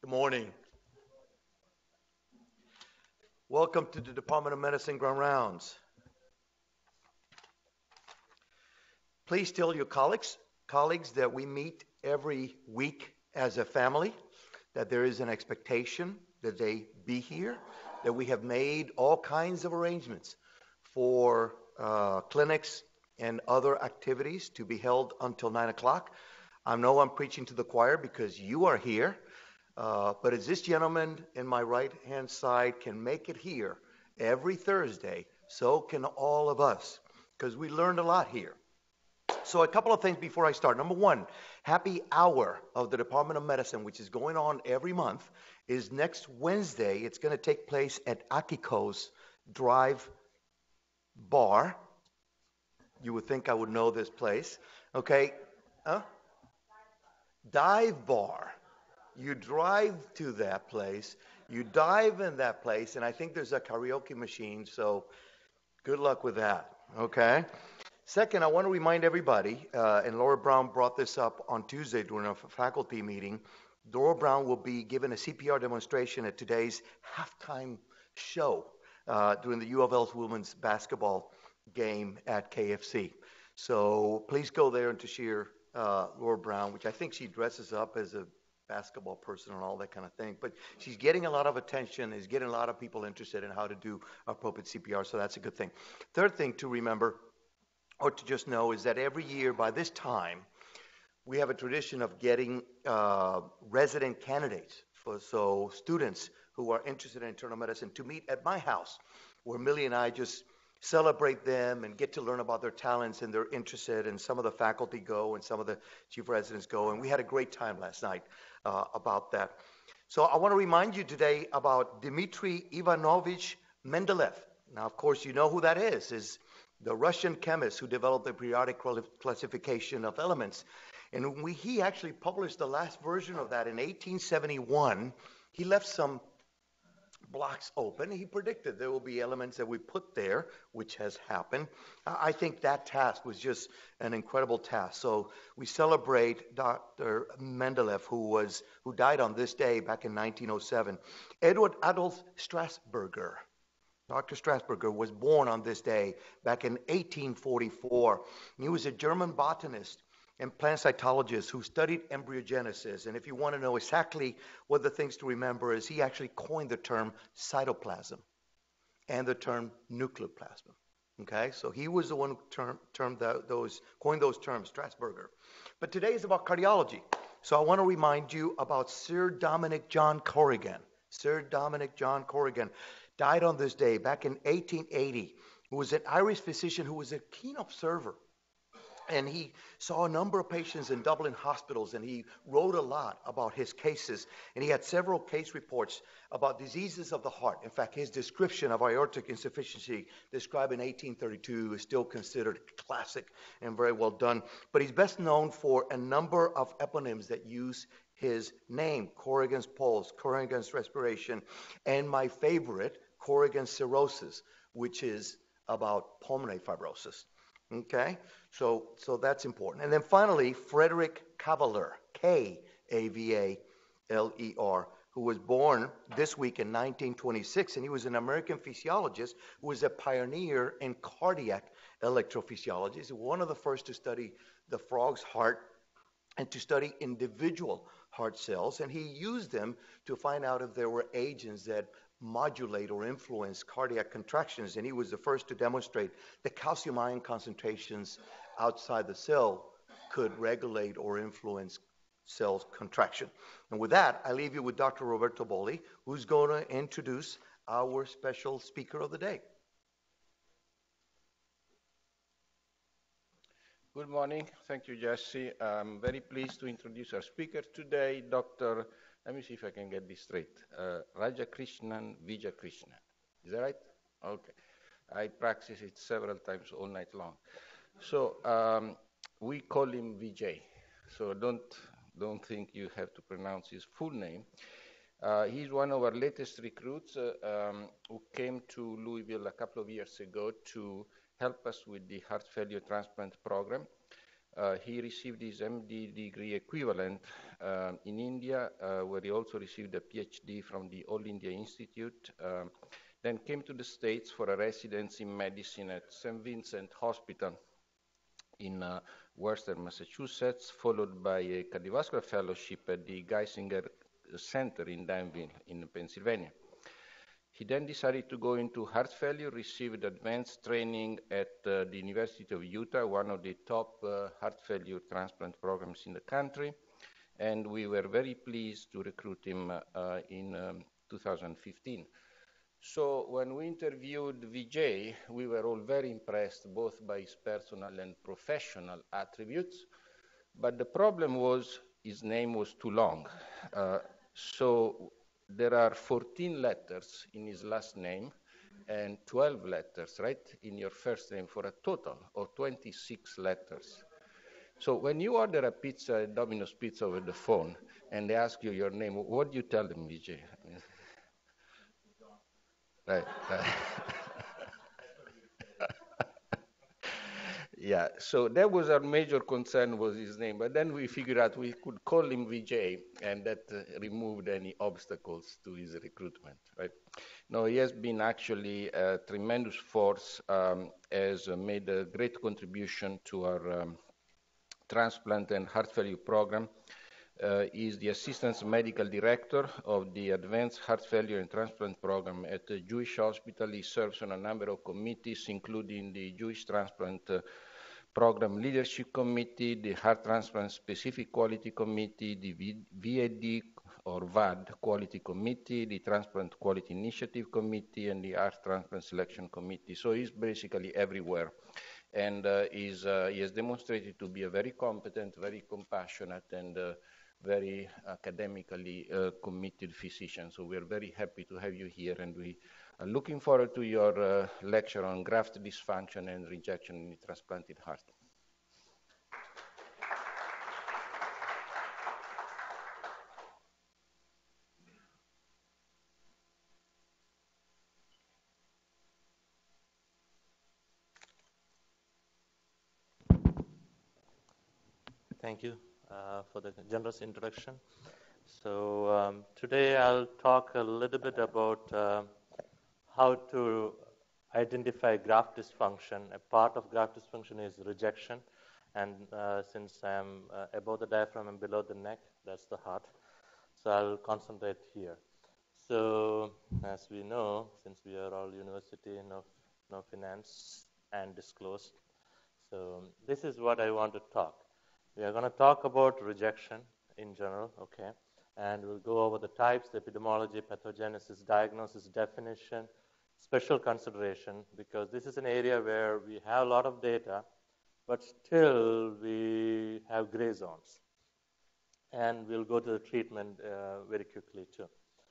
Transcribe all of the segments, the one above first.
Good morning. Welcome to the Department of Medicine Grand Rounds. Please tell your colleagues that we meet every week as a family, that there is an expectation that they be here, that we have made all kinds of arrangements for clinics and other activities to be held until 9 o'clock. I know I'm preaching to the choir because you are here. But as this gentleman in my right-hand side can make it here every Thursday, so can all of us, because we learned a lot here. So a couple of things before I start. Number one, happy hour of the Department of Medicine, which is going on every month, is next Wednesday. It's going to take place at Akiko's Drive Bar. You would think I would know this place. Okay. Dive Bar. You drive to that place, you dive in that place, and I think there's a karaoke machine, so good luck with that, okay? Second, I want to remind everybody, and Laura Brown brought this up on Tuesday during a faculty meeting, Laura Brown will be giving a CPR demonstration at today's halftime show during the UofL's women's basketball game at KFC. So please go there and to cheer Laura Brown, which I think she dresses up as a basketball person and all that kind of thing. But she's getting a lot of attention, is getting a lot of people interested in how to do appropriate CPR, so that's a good thing. Third thing to remember, or to just know, is that every year by this time, we have a tradition of getting resident candidates, so students who are interested in internal medicine, to meet at my house, where Millie and I just celebrate them and get to learn about their talents and they're interested, and some of the faculty go and some of the chief residents go, and we had a great time last night about that. So I want to remind you today about Dmitry Ivanovich Mendeleev. Now, of course, you know who that is the Russian chemist who developed the periodic classification of elements. And he actually published the last version of that in 1871. He left some blocks open. He predicted there will be elements that we put there, which has happened. I think that task was just an incredible task. So we celebrate Dr. Mendeleev, who died on this day back in 1907. Edward Adolf Strasburger. Dr. Strasburger was born on this day back in 1844. He was a German botanist and plant cytologist who studied embryogenesis. And if you want to know exactly what the things to remember is, he actually coined the term cytoplasm and the term nucleoplasm. Okay, so he was the one who coined those terms, Strasburger. But today is about cardiology. So I want to remind you about Sir Dominic John Corrigan. Sir Dominic John Corrigan died on this day back in 1880. He was an Irish physician who was a keen observer. And he saw a number of patients in Dublin hospitals, and he wrote a lot about his cases. And he had several case reports about diseases of the heart. In fact, his description of aortic insufficiency, described in 1832, is still considered classic and very well done. But he's best known for a number of eponyms that use his name: Corrigan's pulse, Corrigan's respiration, and my favorite, Corrigan's cirrhosis, which is about pulmonary fibrosis. Okay, so that's important. And then finally, Frederick Cavalier, Kavaler, who was born this week in 1926, and he was an American physiologist who was a pioneer in cardiac electrophysiology. He's one of the first to study the frog's heart and to study individual heart cells, and he used them to find out if there were agents that modulate or influence cardiac contractions, and he was the first to demonstrate that calcium ion concentrations outside the cell could regulate or influence cell contraction. And with that, I leave you with Dr. Roberto Bolli, who's going to introduce our special speaker of the day. Good morning. Thank you, Jesse. I'm very pleased to introduce our speaker today, Dr. Let me see if I can get this straight. Rajakrishnan Vijayakrishnan. Is that right? Okay. I practice it several times all night long. So we call him Vijay. So don't think you have to pronounce his full name. He's one of our latest recruits who came to Louisville a couple of years ago to help us with the heart failure transplant program. He received his MD degree equivalent in India, where he also received a PhD from the All India Institute, then came to the States for a residency in medicine at St. Vincent Hospital in Worcester, Massachusetts, followed by a cardiovascular fellowship at the Geisinger Center in Danville in Pennsylvania. He then decided to go into heart failure, received advanced training at the University of Utah, one of the top heart failure transplant programs in the country, and we were very pleased to recruit him in 2015. So when we interviewed Vijay, we were all very impressed both by his personal and professional attributes, but the problem was his name was too long. So there are 14 letters in his last name and 12 letters, right, in your first name for a total of 26 letters. So when you order a pizza at Domino's Pizza over the phone and they ask you your name, what do you tell them, Vijay? Right. Yeah, so that was our major concern was his name, but then we figured out we could call him Vijay, and that removed any obstacles to his recruitment, right? No, he has been actually a tremendous force, has made a great contribution to our transplant and heart failure program. He is the Assistant Medical Director of the Advanced Heart Failure and Transplant Program at the Jewish Hospital. He serves on a number of committees, including the Jewish Transplant Program Leadership Committee, the Heart Transplant Specific Quality Committee, the VAD or VAD Quality Committee, the Transplant Quality Initiative Committee, and the Heart Transplant Selection Committee. So he's basically everywhere. And he has demonstrated to be a very competent, very compassionate, and very academically committed physician. So we're very happy to have you here, and we are looking forward to your lecture on graft dysfunction and rejection in the transplanted heart. Thank you for the generous introduction. So today I'll talk a little bit about how to identify graft dysfunction. A part of graft dysfunction is rejection, and since I'm above the diaphragm and below the neck, that's the heart. So I'll concentrate here. So as we know, since we are all university, no finance and disclosed, so this is what I want to talk. We are going to talk about rejection in general, okay, and we'll go over the types, the epidemiology, pathogenesis, diagnosis, definition, special consideration, because this is an area where we have a lot of data, but still we have gray zones. And we'll go to the treatment very quickly too.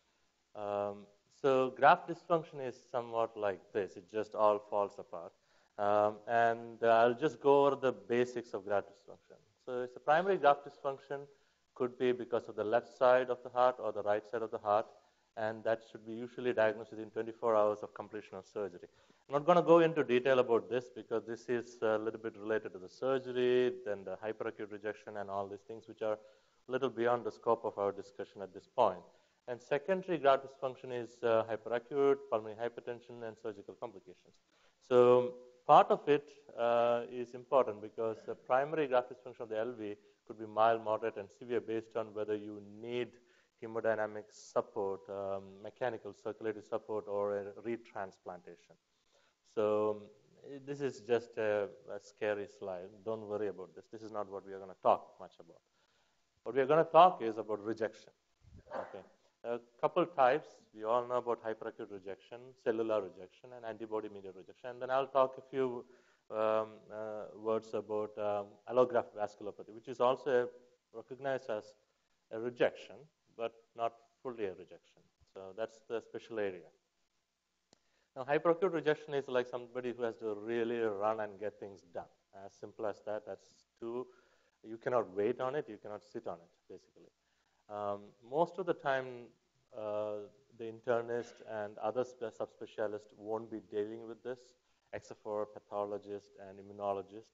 So graft dysfunction is somewhat like this. It just all falls apart. And I'll just go over the basics of graft dysfunction. So it's a primary graft dysfunction, could be because of the left side of the heart or the right side of the heart, and that should be usually diagnosed within 24 hours of completion of surgery. I'm not going to go into detail about this because this is a little bit related to the surgery, then the hyperacute rejection and all these things which are a little beyond the scope of our discussion at this point. And secondary graft dysfunction is hyperacute, pulmonary hypertension, and surgical complications. So part of it is important because the primary graft dysfunction of the LV could be mild, moderate, and severe based on whether you need hemodynamic support, mechanical circulatory support, or a retransplantation. So this is just a scary slide. Don't worry about this. This is not what we are going to talk much about. What we are going to talk is about rejection. Okay. A couple types. We all know about hyperacute rejection, cellular rejection, and antibody-mediated rejection. And then I'll talk a few words about allograft vasculopathy, which is also recognized as a rejection, but not fully a rejection. So that's the special area. Now, hyperacute rejection is like somebody who has to really run and get things done. As simple as that. That's too. You cannot wait on it. You cannot sit on it, basically. Most of the time, the internist and other subspecialists won't be dealing with this, except for pathologists and immunologists.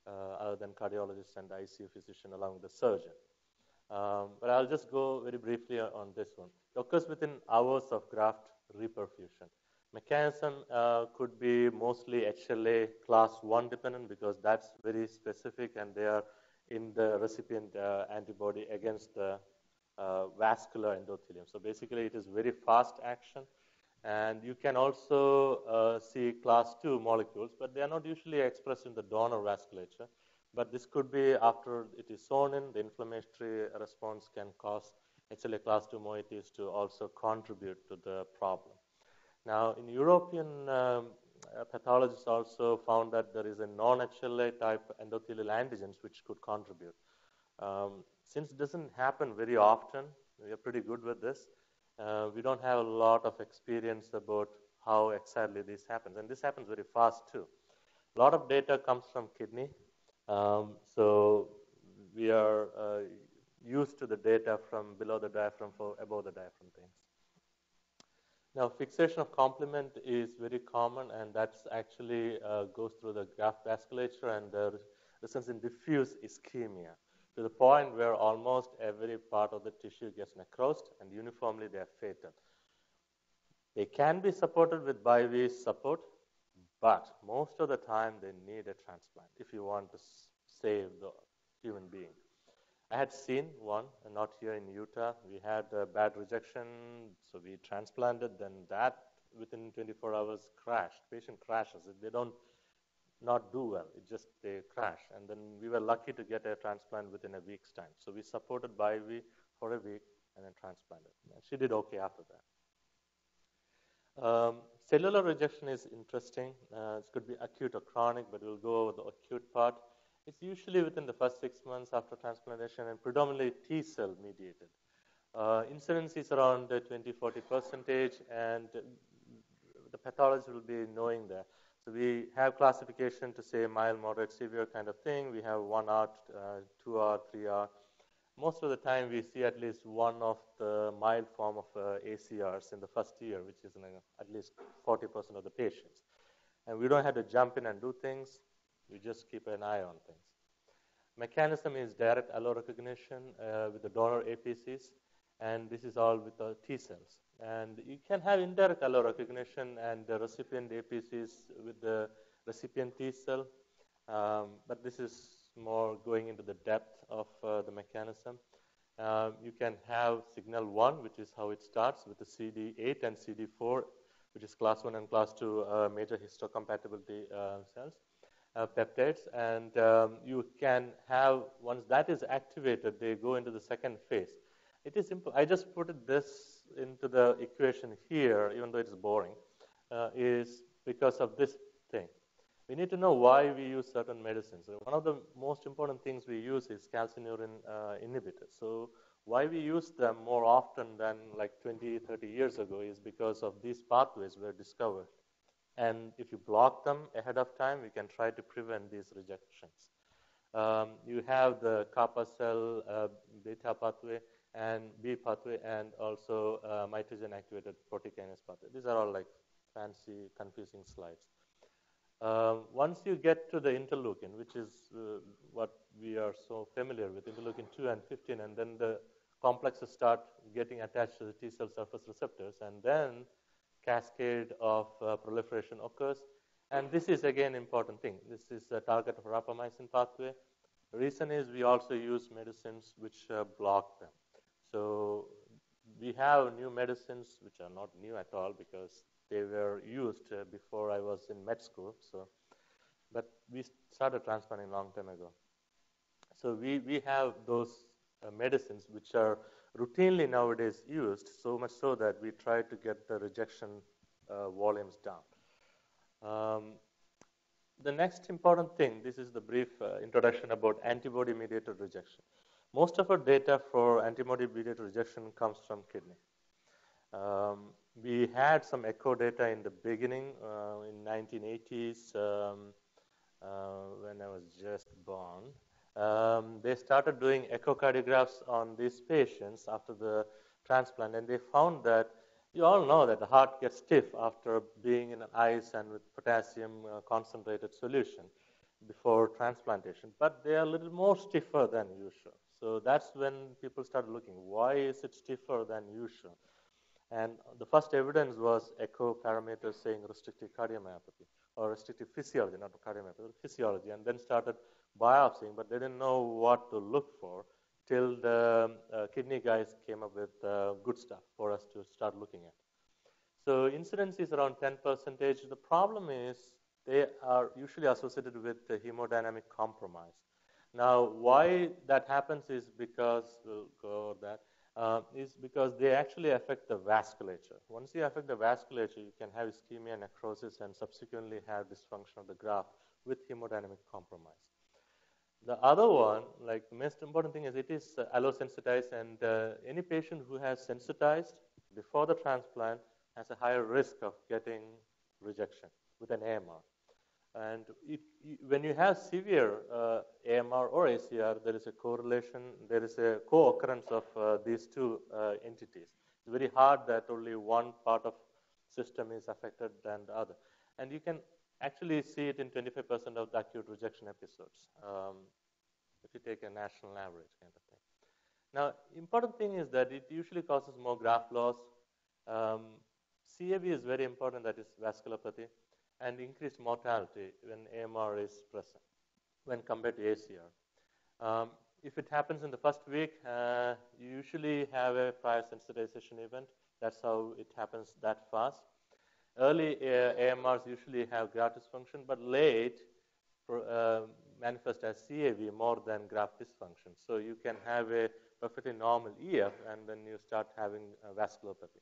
other than cardiologist and ICU physician along with the surgeon. But I'll just go very briefly on this one. It occurs within hours of graft reperfusion. Mechanism could be mostly HLA class 1 dependent because that's very specific and they are in the recipient antibody against the vascular endothelium. So basically it is very fast action. And you can also see class 2 molecules, but they are not usually expressed in the donor vasculature. But this could be after it is sewn in, the inflammatory response can cause HLA class 2 moieties to also contribute to the problem. Now, in European pathologists also found that there is a non-HLA type endothelial antigens which could contribute. Since it doesn't happen very often, we are pretty good with this. We don't have a lot of experience about how exactly this happens. And this happens very fast too. A lot of data comes from kidney. So we are used to the data from below the diaphragm for above the diaphragm things. Now, fixation of complement is very common, and that's actually goes through the graft vasculature and results in diffuse ischemia, to the point where almost every part of the tissue gets necrosed and uniformly they are fatal. They can be supported with BIV support, but most of the time they need a transplant if you want to save the human being. I had seen one, not here in Utah. We had a bad rejection, so we transplanted, then that within 24 hours crashed. Patient crashes. They don't not do well. It just, they crash. And then we were lucky to get a transplant within a week's time. So we supported BIV for a week and then transplanted. And she did okay after that. Cellular rejection is interesting. It could be acute or chronic, but we'll go over the acute part. It's usually within the first 6 months after transplantation and predominantly T-cell mediated. Incidence is around 20-40%, and the pathologist will be knowing that. So we have classification to say mild, moderate, severe kind of thing. We have 1 hour, 2 hour, 3 hour. Most of the time we see at least one of the mild form of ACRs in the first year, which is in at least 40% of the patients. And we don't have to jump in and do things. We just keep an eye on things. Mechanism is direct allorecognition with the donor APCs, and this is all with the T cells. And you can have indirect allorecognition and the recipient APCs with the recipient T cell, but this is more going into the depth of the mechanism. You can have signal 1, which is how it starts with the CD8 and CD4, which is class 1 and class 2 major histocompatibility cells. Peptides, and you can have, once that is activated, they go into the second phase. It is simple. I just put this into the equation here, even though it's boring, is because of this thing. We need to know why we use certain medicines. So one of the most important things we use is calcineurin inhibitors. So why we use them more often than like 20, 30 years ago is because of these pathways were discovered. And if you block them ahead of time, we can try to prevent these rejections. You have the kappa cell beta pathway and B pathway, and also mitogen-activated proteokinase pathway. These are all like fancy, confusing slides. Once you get to the interleukin, which is what we are so familiar with, interleukin 2 and 15, and then the complexes start getting attached to the T cell surface receptors, and then cascade of proliferation occurs. And this is again important thing. This is a target of rapamycin pathway. The reason is we also use medicines which block them. So we have new medicines which are not new at all because they were used before I was in med school. So, but we started transplanting a long time ago. So we have those medicines which are routinely nowadays used, so much so that we try to get the rejection volumes down. The next important thing, this is the brief introduction about antibody-mediated rejection. Most of our data for antibody-mediated rejection comes from kidney. We had some echo data in the beginning, in 1980s, when I was just born. They started doing echocardiographs on these patients after the transplant, and they found that you all know that the heart gets stiff after being in ice and with potassium concentrated solution. before transplantation, but they are a little more stiffer than usual. So that's when people started looking, why is it stiffer than usual? And the first evidence was echo parameters saying restrictive cardiomyopathy or restrictive physiology, not cardiomyopathy, physiology, and then started biopsying, but they didn't know what to look for till the kidney guys came up with good stuff for us to start looking at. So incidence is around 10%. The problem is they are usually associated with the hemodynamic compromise. Now, why that happens is because, we'll go over that, is because they actually affect the vasculature. Once you affect the vasculature, you can have ischemia, necrosis, and subsequently have dysfunction of the graft with hemodynamic compromise. The other one, like the most important thing is it is allosensitized, and any patient who has sensitized before the transplant has a higher risk of getting rejection with an AMR. And when you have severe AMR or ACR, there is a correlation, there is a co-occurrence of these two entities. It's very hard that only one part of system is affected than the other. And you can actually see it in 25% of the acute rejection episodes, if you take a national average kind of thing. Now, important thing is that it usually causes more graft loss. CAV is very important, that is vasculopathy, and increased mortality when AMR is present when compared to ACR. If it happens in the first week, you usually have a prior sensitization event. That's how it happens that fast. Early AMRs usually have graft dysfunction, but late manifest as CAV more than graft dysfunction. So you can have a perfectly normal EF, and then you start having vasculopathy.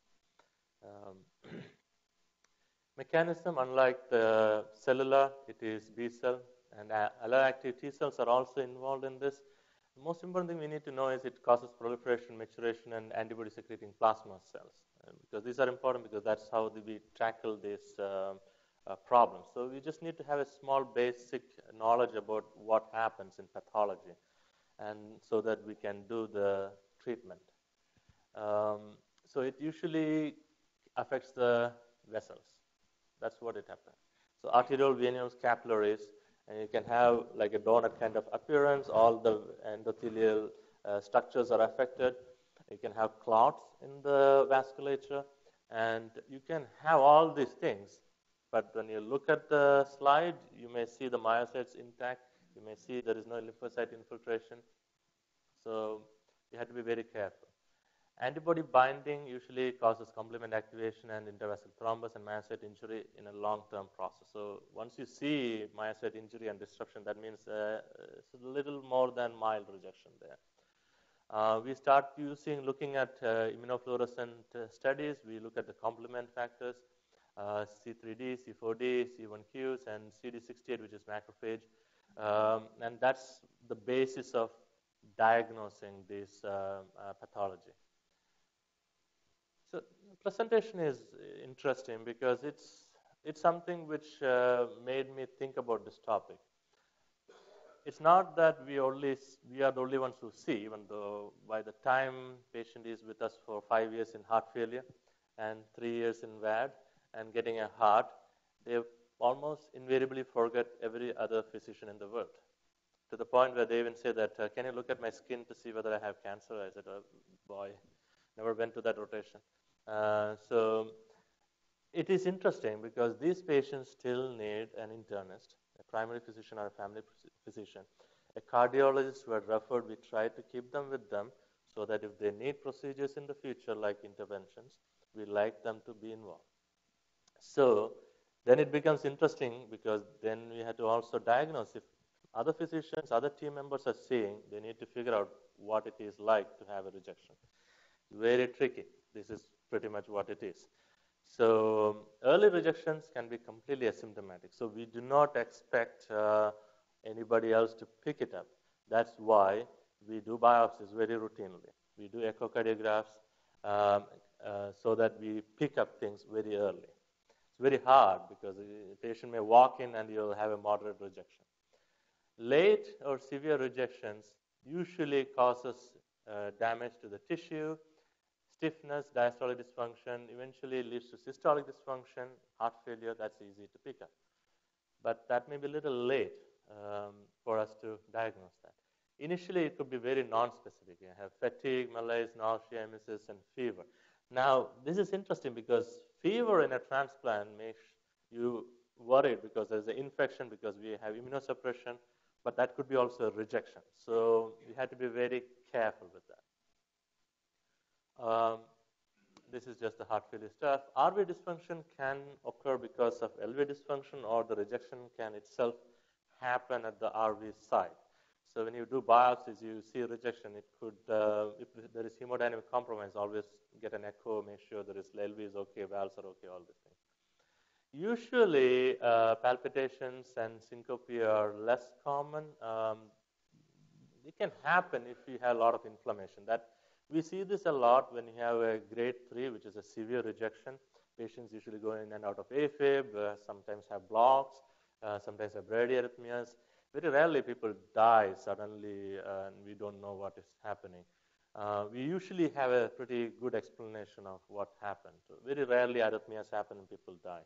Mechanism, unlike the cellular, it is B cell, and alloactive T cells are also involved in this. The most important thing we need to know is it causes proliferation, maturation, and antibody secreting plasma cells. Because these are important because that's how we tackle this problem. So we just need to have a small basic knowledge about what happens in pathology, and so that we can do the treatment. So it usually affects the vessels. That's what it happens. So arterial, venous, capillaries, and you can have like a donut kind of appearance. All the endothelial structures are affected. You can have clots in the vasculature, and you can have all these things. But when you look at the slide, you may see the myocytes intact. You may see there is no lymphocyte infiltration. So you have to be very careful. Antibody binding usually causes complement activation and intravascular thrombus and myocyte injury in a long-term process. So once you see myocyte injury and disruption, that means it's a little more than mild rejection there. We start looking at immunofluorescent studies. We look at the complement factors, C3d, C4d, C1qs, and CD68, which is macrophage. And that's the basis of diagnosing this pathology. So presentation is interesting because it's something which made me think about this topic. It's not that we are the only ones who see, even though by the time patient is with us for 5 years in heart failure and 3 years in VAD and getting a heart, they almost invariably forget every other physician in the world. To the point where they even say that, can you look at my skin to see whether I have cancer? I said, oh, boy, never went to that rotation. So it is interesting because these patients still need an internist, a primary physician or a family physician. A cardiologist who are referred, we try to keep them with them so that if they need procedures in the future like interventions, we like them to be involved. So then it becomes interesting because then we have to also diagnose if other physicians, other team members are seeing, they need to figure out what it is like to have a rejection. Very tricky. This is pretty much what it is. So early rejections can be completely asymptomatic. So we do not expect anybody else to pick it up. That's why we do biopsies very routinely. We do echocardiographs so that we pick up things very early. It's very hard because the patient may walk in and you'll have a moderate rejection. Late or severe rejections usually causes damage to the tissue, stiffness, diastolic dysfunction, eventually leads to systolic dysfunction, heart failure. That's easy to pick up. But that may be a little late. for us to diagnose that. Initially, it could be very non-specific. You have fatigue, malaise, nausea, emesis, and fever. Now, this is interesting because fever in a transplant makes you worried because there's an infection, because we have immunosuppression, but that could be also a rejection. So you have to be very careful with that. This is just the heart failure stuff. RV dysfunction can occur because of LV dysfunction, or the rejection can itself happen at the RV site. So when you do biopsies, you see rejection. It could, if there is hemodynamic compromise, always get an echo, make sure there is LV is okay, valves are okay, all these things. Usually, palpitations and syncope are less common. It can happen if you have a lot of inflammation. We see this a lot when you have a grade 3, which is a severe rejection. Patients usually go in and out of AFib, sometimes have blocks, sometimes have bradyarrhythmias. Very rarely people die suddenly and we don't know what is happening. We usually have a pretty good explanation of what happened. Very rarely arrhythmias happen and people die.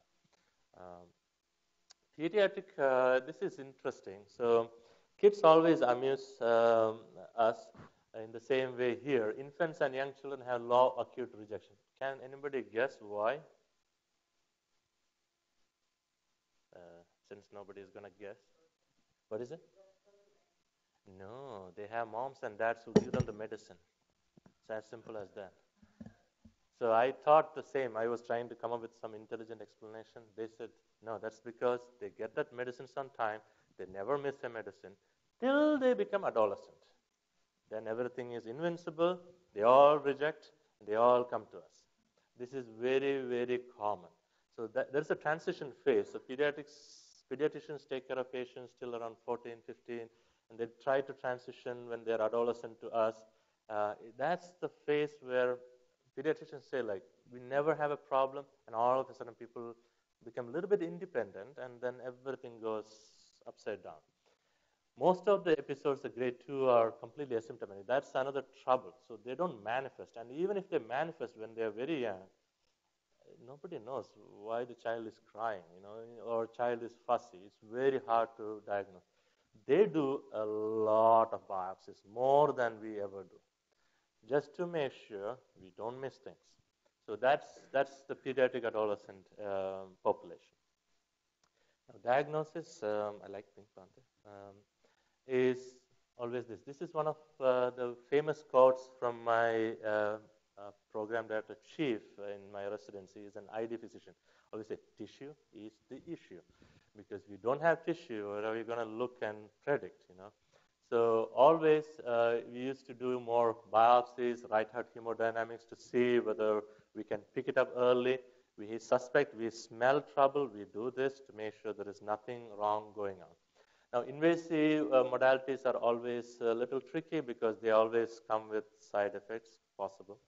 Pediatric, this is interesting. So kids always amuse us in the same way here. Infants and young children have low acute rejection. Can anybody guess why? Since nobody is going to guess. What is it? No, they have moms and dads who give them the medicine. It's as simple as that. So I thought the same. I was trying to come up with some intelligent explanation. They said, no, that's because they get that medicine sometime. They never miss a medicine till they become adolescent. Then everything is invincible. They all reject. They all come to us. This is very, very common. So there's a transition phase. So pediatricians take care of patients till around 14, 15, and they try to transition when they're adolescent to us. That's the phase where pediatricians say, like, we never have a problem, and all of a sudden people become a little bit independent, and then everything goes upside down. Most of the episodes of grade 2 are completely asymptomatic. That's another trouble. So they don't manifest. And even if they manifest when they're very young, nobody knows why the child is crying, or child is fussy. It's very hard to diagnose. They do a lot of biopsies, more than we ever do, just to make sure we don't miss things. So that's the pediatric adolescent population. Now, diagnosis, I like Pink Panther, is always this. This is one of the famous quotes from my program director chief in my residency. Is an ID physician. Always say, tissue is the issue. Because if you don't have tissue, what are you going to look and predict, So always we used to do more biopsies, right heart hemodynamics to see whether we can pick it up early. We suspect, we smell trouble, we do this to make sure there is nothing wrong going on. Now, invasive modalities are always a little tricky because they always come with side effects possible.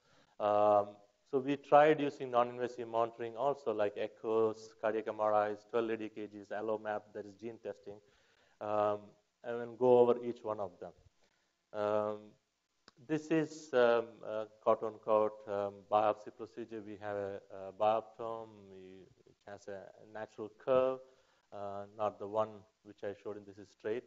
So we tried using non-invasive monitoring also, like echoes, cardiac MRIs, 12 lead EKGs, AlloMap, that is gene testing, and then go over each one of them. This is quote-unquote biopsy procedure. We have a bioptome, which has a natural curve, not the one which I showed in this is straight.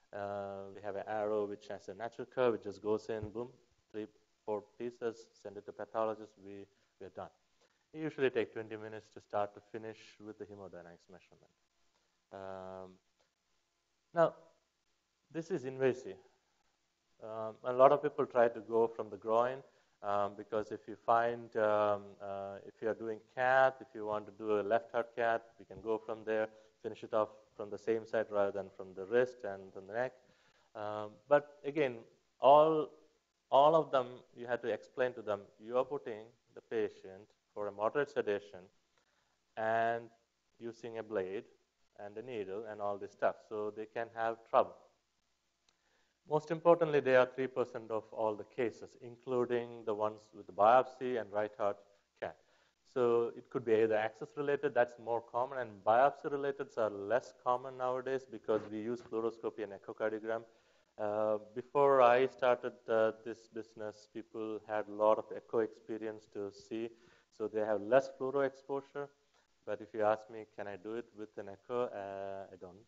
We have an arrow which has a natural curve. It just goes in, boom, 3-4 pieces, send it to pathologist, we're done. It usually takes 20 minutes to start to finish with the hemodynamics measurement. Now, this is invasive. A lot of people try to go from the groin because if you find, if you are doing cath, if you want to do a left heart cath, we can go from there, finish it off from the same side rather than from the wrist and the neck. But again, all of them, you have to explain to them, you are putting the patient for a moderate sedation and using a blade and a needle and all this stuff, so they can have trouble. Most importantly, they are 3% of all the cases, including the ones with the biopsy and right heart cath. So it could be either access-related, that's more common, and biopsy-related are less common nowadays because we use fluoroscopy and echocardiogram. Before I started this business, people had a lot of echo experience to see, so they have less fluoro exposure. But if you ask me, can I do it with an echo? I don't.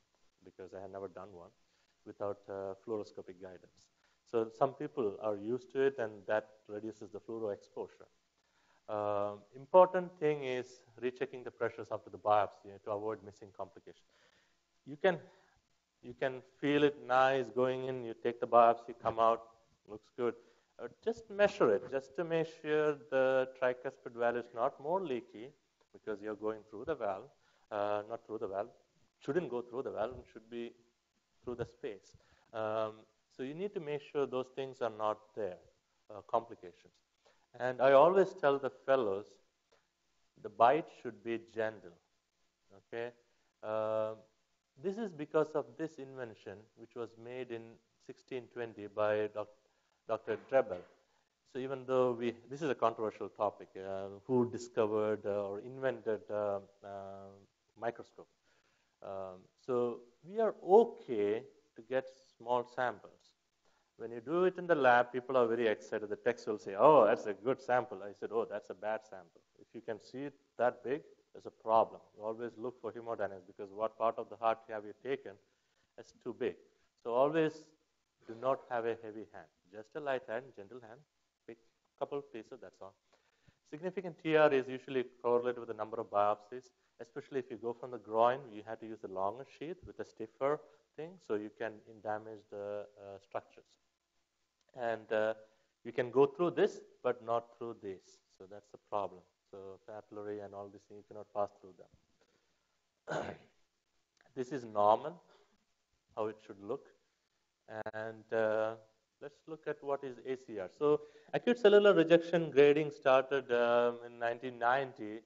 because I had never done one without fluoroscopic guidance. So some people are used to it, and that reduces the fluoro exposure. Important thing is rechecking the pressures after the biopsy to avoid missing complications. You can feel it nice going in. You take the biopsy, come out, looks good. Just measure it, just to make sure the tricuspid valve is not more leaky, because you're going through the valve, not through the valve. Shouldn't go through the valve, should be through the space. So you need to make sure those things are not there, complications. And I always tell the fellows, the bite should be gentle. Okay, this is because of this invention, which was made in 1620 by Dr. Dept. So even though this is a controversial topic, who discovered or invented microscope. So we are okay to get small samples. When you do it in the lab, people are very excited. The techs will say, oh, that's a good sample. I said, oh, that's a bad sample. If you can see it that big, there's a problem. You always look for hemodynamics, because what part of the heart have you taken is too big. So always do not have a heavy hand. Just a light hand, gentle hand, pick a couple of pieces, that's all. Significant TR is usually correlated with the number of biopsies, especially if you go from the groin, you have to use a longer sheath with a stiffer thing, so you can damage the structures. And you can go through this, but not through this. So that's the problem. So papillary and all these things, you cannot pass through them. This is normal, how it should look. And let's look at what is ACR. So acute cellular rejection grading started in 1990.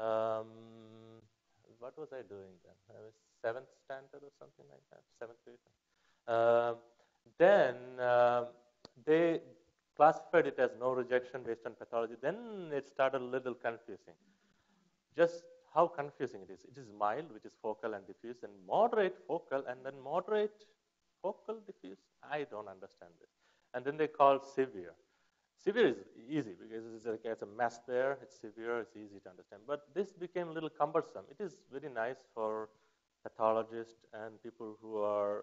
What was I doing then? I was 7th standard or something like that, 7th grade. Then they classified it as no rejection based on pathology. Then it started a little confusing. Just how confusing it is. It is mild, which is focal and diffuse, and moderate focal, and then moderate focal diffuse. I don't understand this. And then they call severe. Severe is easy because it's a mess there. It's severe. It's easy to understand. But this became a little cumbersome. It is very nice for pathologists and people who are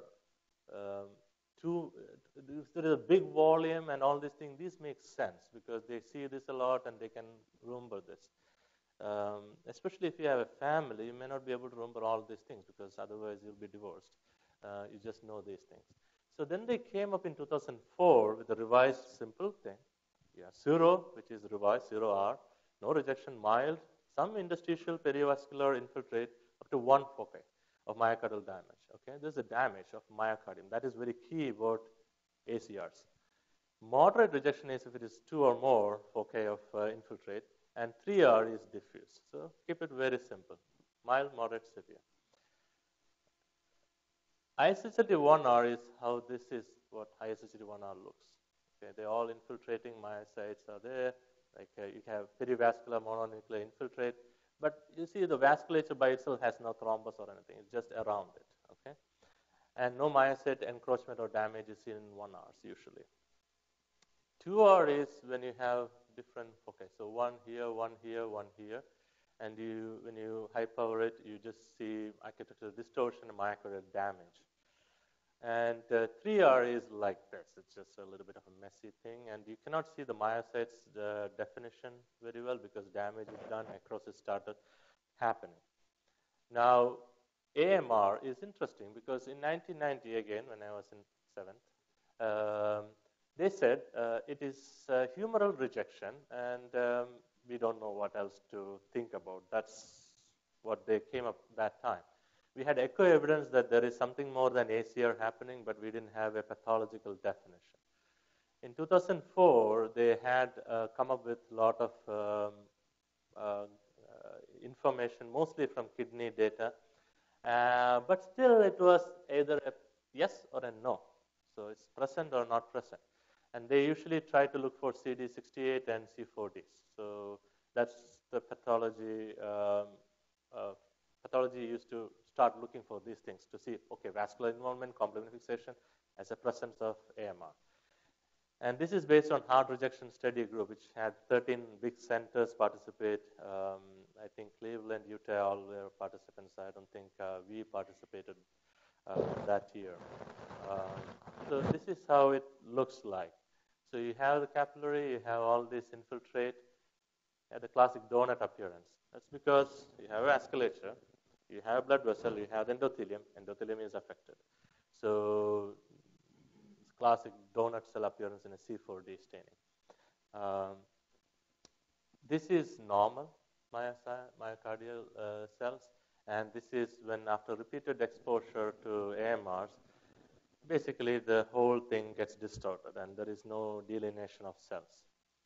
if there is a big volume and all these things, this makes sense because they see this a lot and they can remember this. Especially if you have a family, you may not be able to remember all these things because otherwise you'll be divorced. You just know these things. So then they came up in 2004 with a revised simple thing. Yeah, zero, which is revised, 0R, no rejection, mild, some interstitial perivascular infiltrate up to 1 foci of myocardial damage. Okay, this is a damage of myocardium. That is very key about ACRs. Moderate rejection is if it is 2 or more foci of infiltrate, and 3R is diffuse. So keep it very simple, mild, moderate, severe. High-sensitivity 1R is how this is what high-sensitivity 1R looks. Okay, they're all infiltrating myocytes are there. Like you have perivascular mononuclear infiltrate, but you see the vasculature by itself has no thrombus or anything. It's just around it. Okay, and no myocyte encroachment or damage is seen in 1Rs usually. 2R is when you have different foci. So one here, one here, one here. And when you high power it, you just see architectural distortion and myocardial damage. And 3R is like this. It's just a little bit of a messy thing. And you cannot see the myocytes definition very well because damage is done, necrosis started happening. Now, AMR is interesting because in 1990, again, when I was in 7th, they said it is humoral rejection, and we don't know what else to think about. That's what they came up that time. We had echo evidence that there is something more than ACR happening, but we didn't have a pathological definition. In 2004, they had come up with a lot of information, mostly from kidney data, but still it was either a yes or a no. So it's present or not present. And they usually try to look for CD68 and C4Ds. So that's the pathology. Pathology used to start looking for these things to see, okay, vascular involvement, complement fixation as a presence of AMR. And this is based on heart rejection study group, which had 13 big centers participate. I think Cleveland, Utah, all were participants. I don't think we participated. that year. So this is how it looks like. So you have the capillary, you have all this infiltrate, and the classic donut appearance. That's because you have vasculature, you have blood vessel, you have the endothelium. Endothelium is affected. So it's classic donut cell appearance in a C4D staining. This is normal myocardial cells, and this is when after repeated exposure to AMRs, basically the whole thing gets distorted and there is no delineation of cells.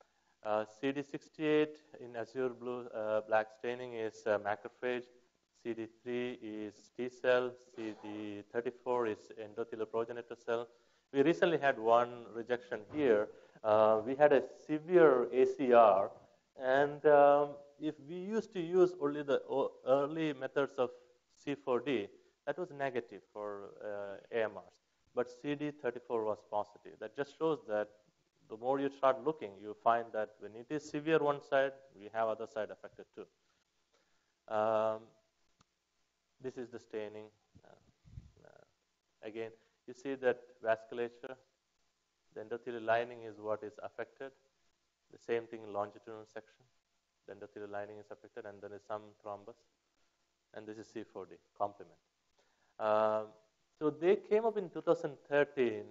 CD68 in azure blue black staining is macrophage, CD3 is T cell, CD34 is endothelial progenitor cell. We recently had one rejection here. We had a severe ACR, and if we used to use only the early methods of C4D, that was negative for AMRs. But CD34 was positive. That just shows that the more you start looking, you find that when it is severe one side, we have other side affected too. This is the staining. Again, you see that vasculature, the endothelial lining is what is affected. The same thing in longitudinal section. The endothelial lining is affected, and there is some thrombus. And this is C4D, complement. So they came up in 2013,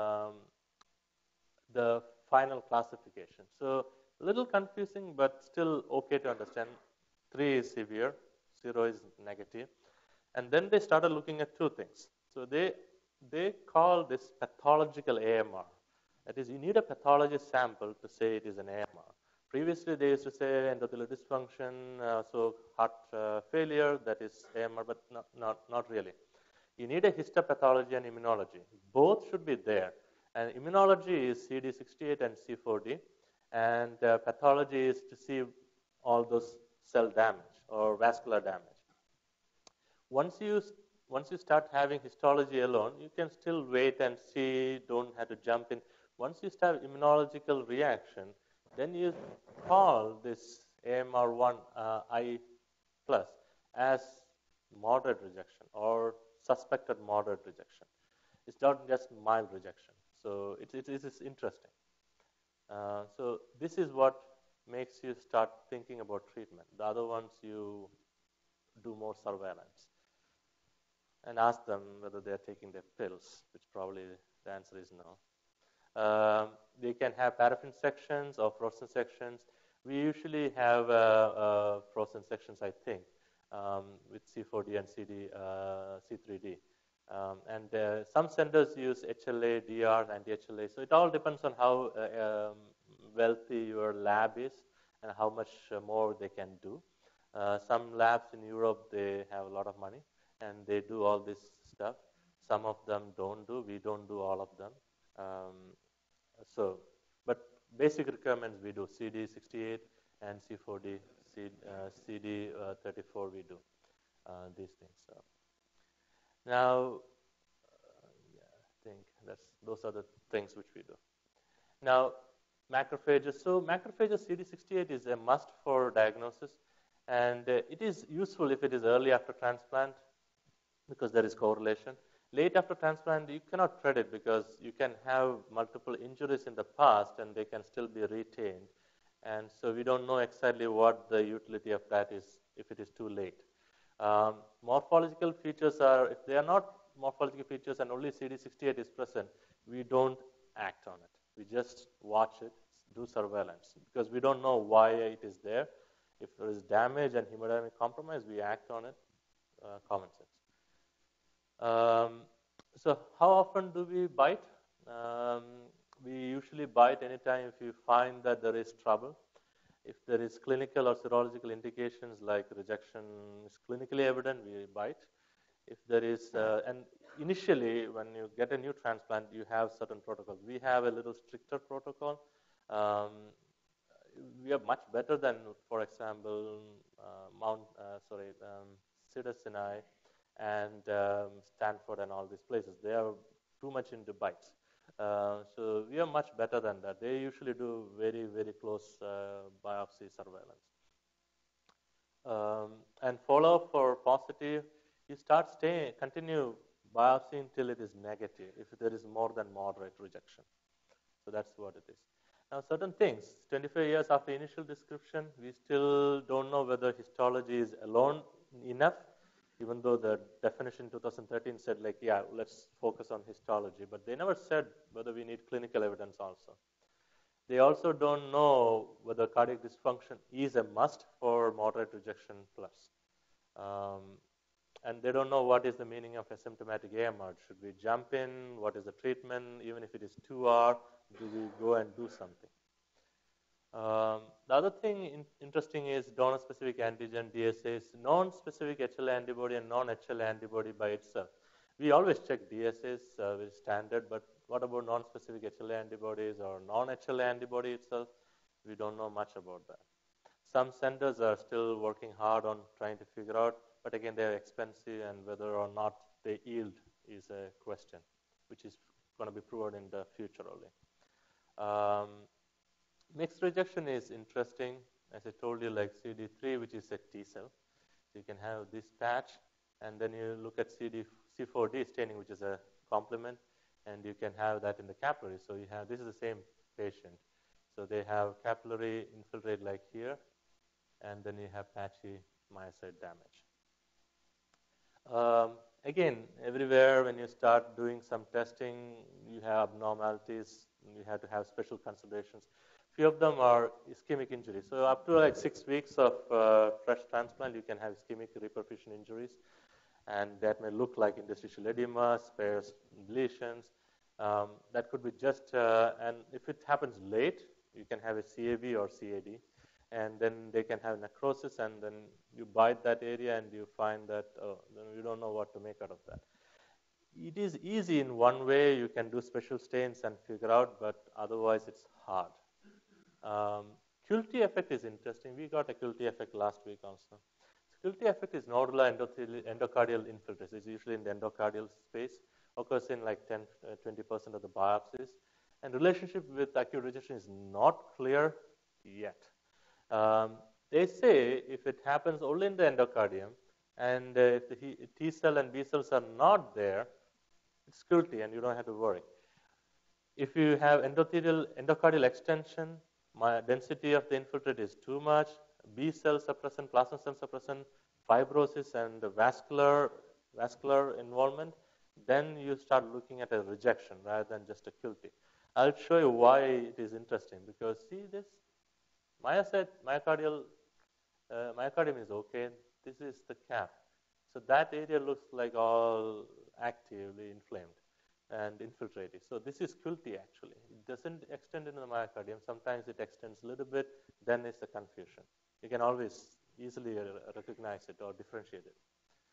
the final classification. So a little confusing, but still okay to understand. 3 is severe, 0 is negative. And then they started looking at two things. So they call this pathological AMR. That is, you need a pathology sample to say it is an AMR. Previously, they used to say endothelial dysfunction, so heart failure, that is AMR, but not really. You need a histopathology and immunology. Both should be there. And immunology is CD68 and C4D, and pathology is to see all those cell damage or vascular damage. Once you start having histology alone, you can still wait and see, don't have to jump in. Once you start immunological reaction, then you call this AMR1 I plus as moderate rejection or suspected moderate rejection. It's not just mild rejection. So it is interesting. So this is what makes you start thinking about treatment. The other ones you do more surveillance and ask them whether they are taking their pills, which probably the answer is no. They can have paraffin sections or frozen sections. We usually have frozen sections, I think, with C4D and C3D. And some centers use HLA, DR, and HLA. So it all depends on how wealthy your lab is and how much more they can do. Some labs in Europe, they have a lot of money, and they do all this stuff. Some of them don't do. We don't do all of them. But basic requirements we do. CD68 and C4D, CD34 we do these things. So. Now, I think those are the things which we do. Now, macrophages. So macrophages CD68 is a must for diagnosis, and it is useful if it is early after transplant because there is correlation. Late after transplant, you cannot predict because you can have multiple injuries in the past and they can still be retained. And so we don't know exactly what the utility of that is if it is too late. Morphological features are, if they are not morphological features and only CD68 is present, we don't act on it. We just watch it, do surveillance, because we don't know why it is there. If there is damage and hemodynamic compromise, we act on it, common sense. So how often do we bite? We usually bite anytime if you find that there is trouble. If there is clinical or serological indications like rejection is clinically evident, we bite. If there is, and initially when you get a new transplant, you have certain protocols. We have a little stricter protocol. We are much better than, for example, Cedars-Sinai and Stanford and all these places. They are too much into bites. So we are much better than that. They usually do very, very close biopsy surveillance. And follow-up for positive, you start continue biopsy until it is negative, if there is more than moderate rejection. So that's what it is. Now, certain things, 25 years after initial description, we still don't know whether histology is alone enough, even though the definition in 2013 said, like, yeah, let's focus on histology. But they never said whether we need clinical evidence also. They also don't know whether cardiac dysfunction is a must for moderate rejection plus. And they don't know what is the meaning of asymptomatic AMR. Should we jump in? What is the treatment? Even if it is 2R, do we go and do something? The other thing interesting is donor-specific antigen, DSAs, non-specific HL antibody and non-HL antibody by itself. We always check DSAs, which is standard, but what about non-specific HL antibodies or non-HL antibody itself? We don't know much about that. Some centers are still working hard on trying to figure out, but again, they're expensive, and whether or not they yield is a question, which is going to be proven in the future only. Mixed rejection is interesting. As I told you, like CD3, which is a T cell. So you can have this patch, and then you look at C4D staining, which is a complement, and you can have that in the capillary. So you have, this is the same patient. So they have capillary infiltrate like here, and then you have patchy myocyte damage. Again, everywhere when you start doing some testing, you have abnormalities, and you have to have special considerations. Few of them are ischemic injuries. So up to like 6 weeks of fresh transplant, you can have ischemic reperfusion injuries, and that may look like interstitial edema, sparse deletions. That could be just, and if it happens late, you can have a CAB or CAD, and then they can have necrosis, and then you bite that area and you find that then you don't know what to make out of that. It is easy in one way. You can do special stains and figure out, but otherwise it's hard. QLT effect is interesting. We got a QLT effect last week also. So QLT effect is nodular endocardial infiltrates. It's usually in the endocardial space, occurs in like 10-20% of the biopsies. And relationship with acute rejection is not clear yet. They say if it happens only in the endocardium, and if the T cell and B cells are not there, it's QLT and you don't have to worry. If you have endocardial extension, density of the infiltrate is too much, B cell suppression, plasma cell suppression, fibrosis, and vascular involvement, then you start looking at a rejection rather than just a QLT. I'll show you why it is interesting, because see this myocardium is okay. This is the cap. So that area looks like all actively inflamed and infiltrated. So this is QLT actually. It doesn't extend into the myocardium. Sometimes it extends a little bit, then it's a confusion. You can always easily recognize it or differentiate it.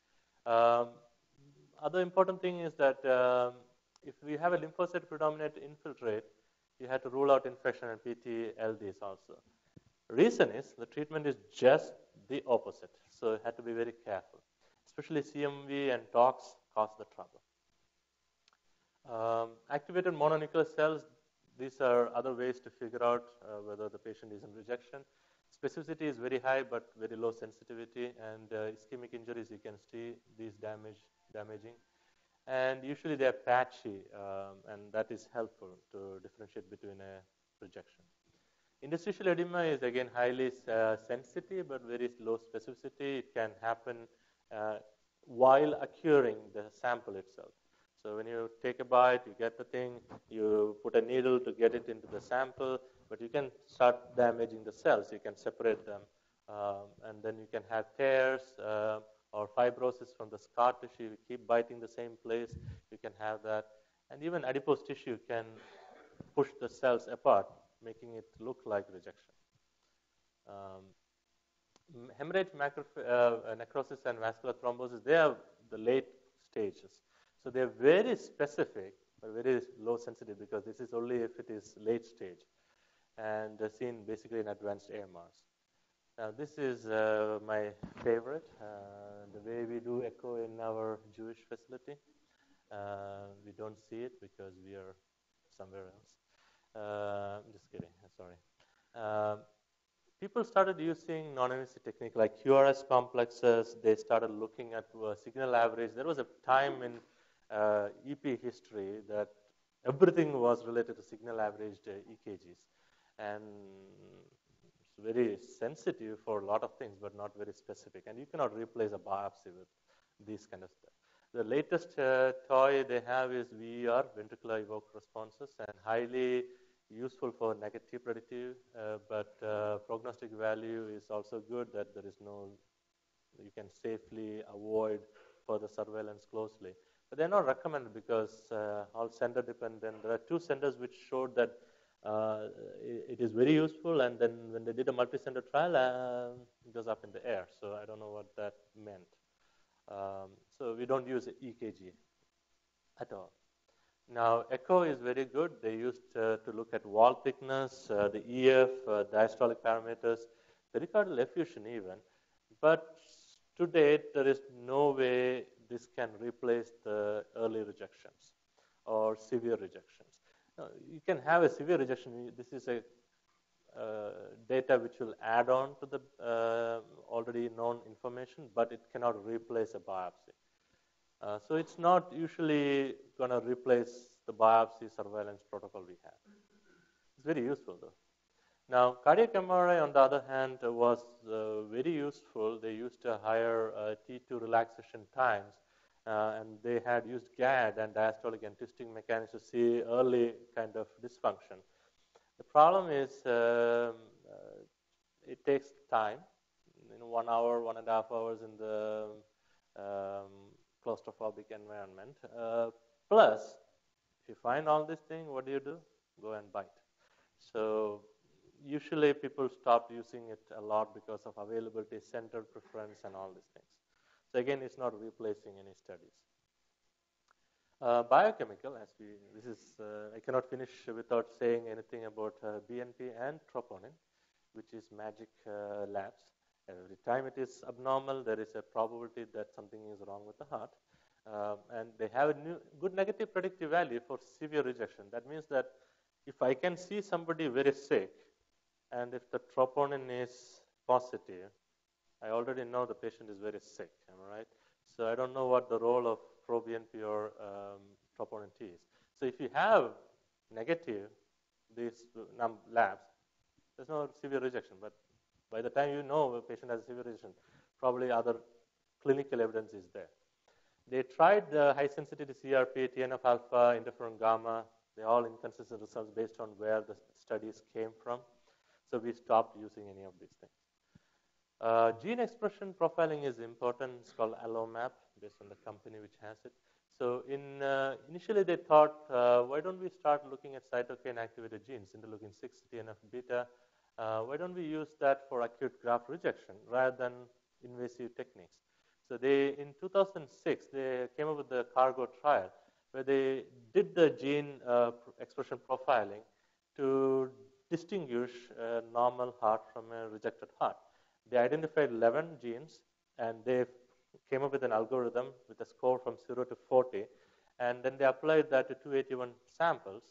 Other important thing is that if we have a lymphocyte predominant infiltrate, you have to rule out infection and PTLDs also. Reason is the treatment is just the opposite. So you have to be very careful. Especially CMV and tox cause the trouble. Activated mononuclear cells, these are other ways to figure out whether the patient is in rejection. Specificity is very high, but very low sensitivity. And ischemic injuries, you can see these damaging. And usually they are patchy, and that is helpful to differentiate between a rejection. Interstitial edema is again highly sensitive, but very low specificity. It can happen while occurring the sample itself. So when you take a bite, you get the thing, you put a needle to get it into the sample, but you can start damaging the cells. You can separate them, and then you can have tears or fibrosis from the scar tissue. You keep biting the same place, you can have that. And even adipose tissue can push the cells apart, making it look like rejection. Hemorrhage, necrosis, and vascular thrombosis, they are the late stages. So they're very specific, but very low sensitive, because this is only if it is late stage and seen basically in advanced AMRs. Now this is my favorite, the way we do echo in our Jewish facility. We don't see it because we are somewhere else. Just kidding, sorry. People started using non-invasive technique like QRS complexes. They started looking at signal average. There was a time in EP history that everything was related to signal averaged EKGs. And it's very sensitive for a lot of things, but not very specific. And you cannot replace a biopsy with these kind of stuff. The latest toy they have is VER, ventricular evoked responses, and highly useful for negative predictive, but prognostic value is also good that there is no, you can safely avoid further surveillance closely. But they're not recommended because all center dependent. There are 2 centers which showed that it is very useful, and then when they did a multi-center trial, it was up in the air. So I don't know what that meant. So we don't use EKG at all. Now, echo is very good. They used to look at wall thickness, the EF, diastolic parameters, pericardial effusion even. But to date, there is no way this can replace the early rejections or severe rejections. Now, you can have a severe rejection. This is a data which will add on to the already known information, but it cannot replace a biopsy. So it's not usually going to replace the biopsy surveillance protocol we have. It's very useful though. Now, cardiac MRI, on the other hand, was very useful. They used higher T2 relaxation times, and they had used GAD and diastolic and twisting mechanics to see early kind of dysfunction. The problem is it takes time, 1 hour, 1.5 hours in the claustrophobic environment. Plus, if you find all these things, what do? Go and bite. So usually people stop using it a lot because of availability, center preference, and all these things. So again, it's not replacing any studies. Biochemical, I cannot finish without saying anything about BNP and troponin, which is magic labs. Every time it is abnormal, there is a probability that something is wrong with the heart. And they have a good negative predictive value for severe rejection. That means that if I can see somebody very sick, and if the troponin is positive, I already know the patient is very sick, am I right? So I don't know what the role of proBNP or troponin T is. So if you have negative, these labs, there's no severe rejection. But by the time you know a patient has a severe rejection, probably other clinical evidence is there. They tried high sensitivity CRP, TNF-alpha, interferon gamma. They're all inconsistent results based on where the studies came from. So we stopped using any of these things. Gene expression profiling is important. It's called AlloMap, based on the company which has it. So initially they thought, why don't we start looking at cytokine activated genes, interleukin-6, TNF-beta. Why don't we use that for acute graft rejection rather than invasive techniques? So in 2006, they came up with the Cargo trial, where they did the gene expression profiling to distinguish a normal heart from a rejected heart. They identified 11 genes, and they came up with an algorithm with a score from 0 to 40, and then they applied that to 281 samples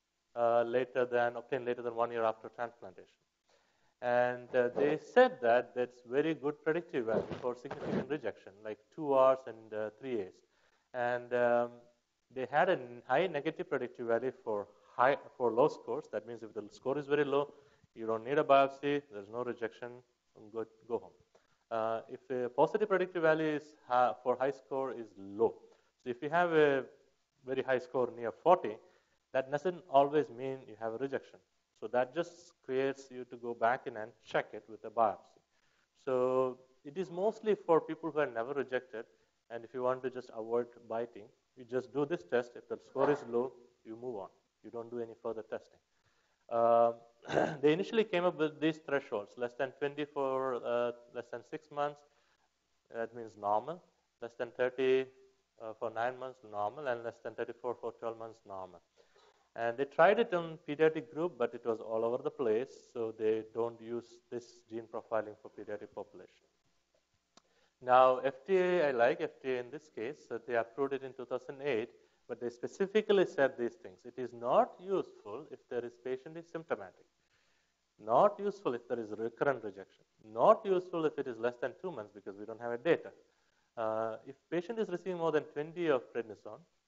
obtained later than 1 year after transplantation. And they said that that's very good predictive value for significant rejection, like 2 Rs and 3 As. And they had a high negative predictive value for low scores. That means if the score is very low, you don't need a biopsy, there's no rejection, go home. If the positive predictive value is for high score is low. So if you have a very high score near 40, that doesn't always mean you have a rejection. So that just creates you to go back in and check it with a biopsy. So it is mostly for people who are never rejected, and if you want to just avoid biting, you just do this test. If the score is low, you move on. You don't do any further testing. They initially came up with these thresholds: less than 20 for less than 6 months, that means normal; less than 30 for 9 months, normal; and less than 34 for 12 months, normal. And they tried it on pediatric group, but it was all over the place, so they don't use this gene profiling for pediatric population. Now, FDA, I like FDA in this case, so they approved it in 2008, but they specifically said these things. It is not useful if there is patient is symptomatic. Not useful if there is recurrent rejection. Not useful if it is less than 2 months because we don't have a data. If patient is receiving more than 20 of prednisone,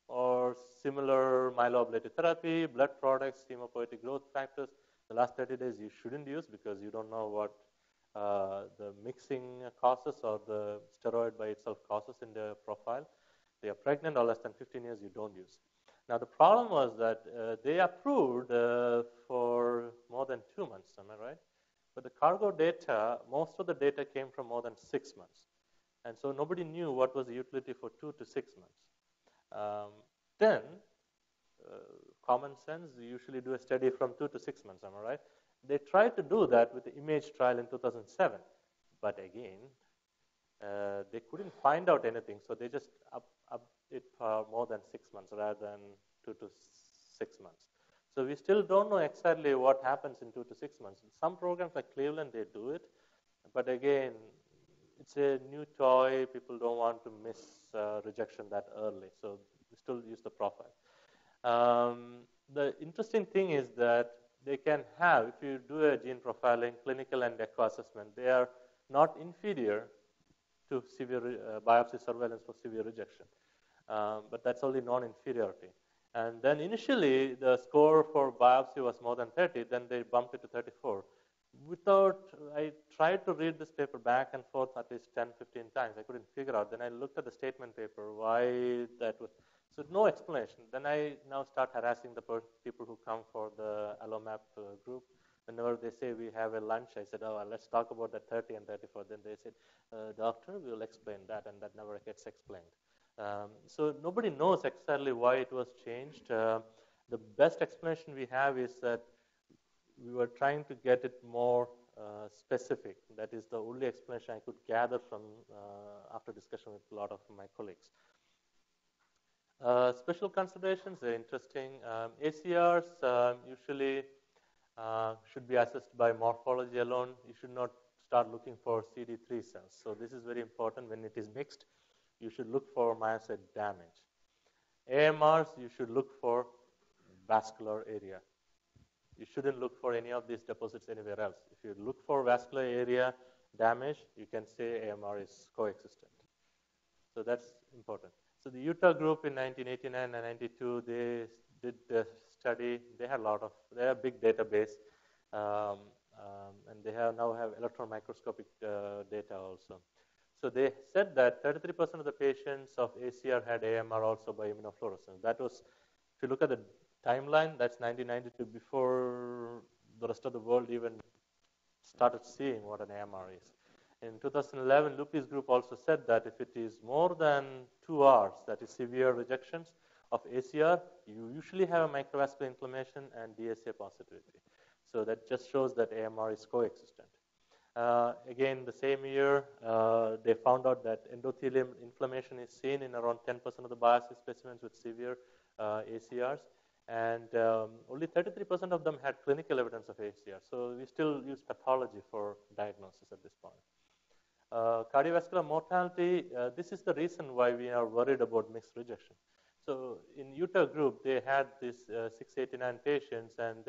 or similar myeloablative therapy, blood products, hemopoietic growth factors. The last 30 days you shouldn't use because you don't know what the mixing causes or the steroid by itself causes in the profile. They are pregnant or less than 15 years, you don't use. Now the problem was that they approved for more than 2 months, am I right? But the cargo data, most of the data came from more than 6 months. And so nobody knew what was the utility for 2 to 6 months. Then, common sense, you usually do a study from 2 to 6 months, am I right? They tried to do that with the image trial in 2007. But again, they couldn't find out anything, so they just up it for more than 6 months rather than 2 to 6 months. So we still don't know exactly what happens in 2 to 6 months. In some programs like Cleveland, they do it. But again, it's a new toy. People don't want to miss rejection that early. So we still use the profile. The interesting thing is that they can have, if you do a gene profiling, clinical and echo assessment, they are not inferior to severe biopsy surveillance for severe rejection. But that's only non-inferiority. And then initially, the score for biopsy was more than 30. Then they bumped it to 34. I tried to read this paper back and forth at least 10, 15 times. I couldn't figure out. Then I looked at the statement paper, why that was. So no explanation. Then I now start harassing the people who come for the AlloMap group. Whenever they say we have a lunch, I said, oh, let's talk about that 30 and 34. Then they said, doctor, we will explain that, and that never gets explained. So nobody knows exactly why it was changed. The best explanation we have is that we were trying to get it more specific. That is the only explanation I could gather from after discussion with a lot of my colleagues. Special considerations are interesting. ACRs usually should be assessed by morphology alone. You should not start looking for CD3 cells. So this is very important. When it is mixed, you should look for myocyte damage. AMRs, you should look for vascular area. You shouldn't look for any of these deposits anywhere else. If you look for vascular area damage, you can say AMR is coexistent. So that's important. So the Utah group in 1989 and 92, they did the study. They had a big database, and they now have electron microscopic data also. So they said that 33% of the patients of ACR had AMR also by immunofluorescence. That was, if you look at the timeline, that's 1992, before the rest of the world even started seeing what an AMR is. In 2011, Lupi's group also said that if it is more than 2 hours, that is severe rejections of ACR, you usually have a microvascular inflammation and DSA positivity. So that just shows that AMR is coexistent. Again, the same year, they found out that endothelium inflammation is seen in around 10% of the biopsy specimens with severe ACRs. And only 33% of them had clinical evidence of ACR. So we still use pathology for diagnosis at this point. Cardiovascular mortality, this is the reason why we are worried about mixed rejection. So in Utah group, they had these 689 patients and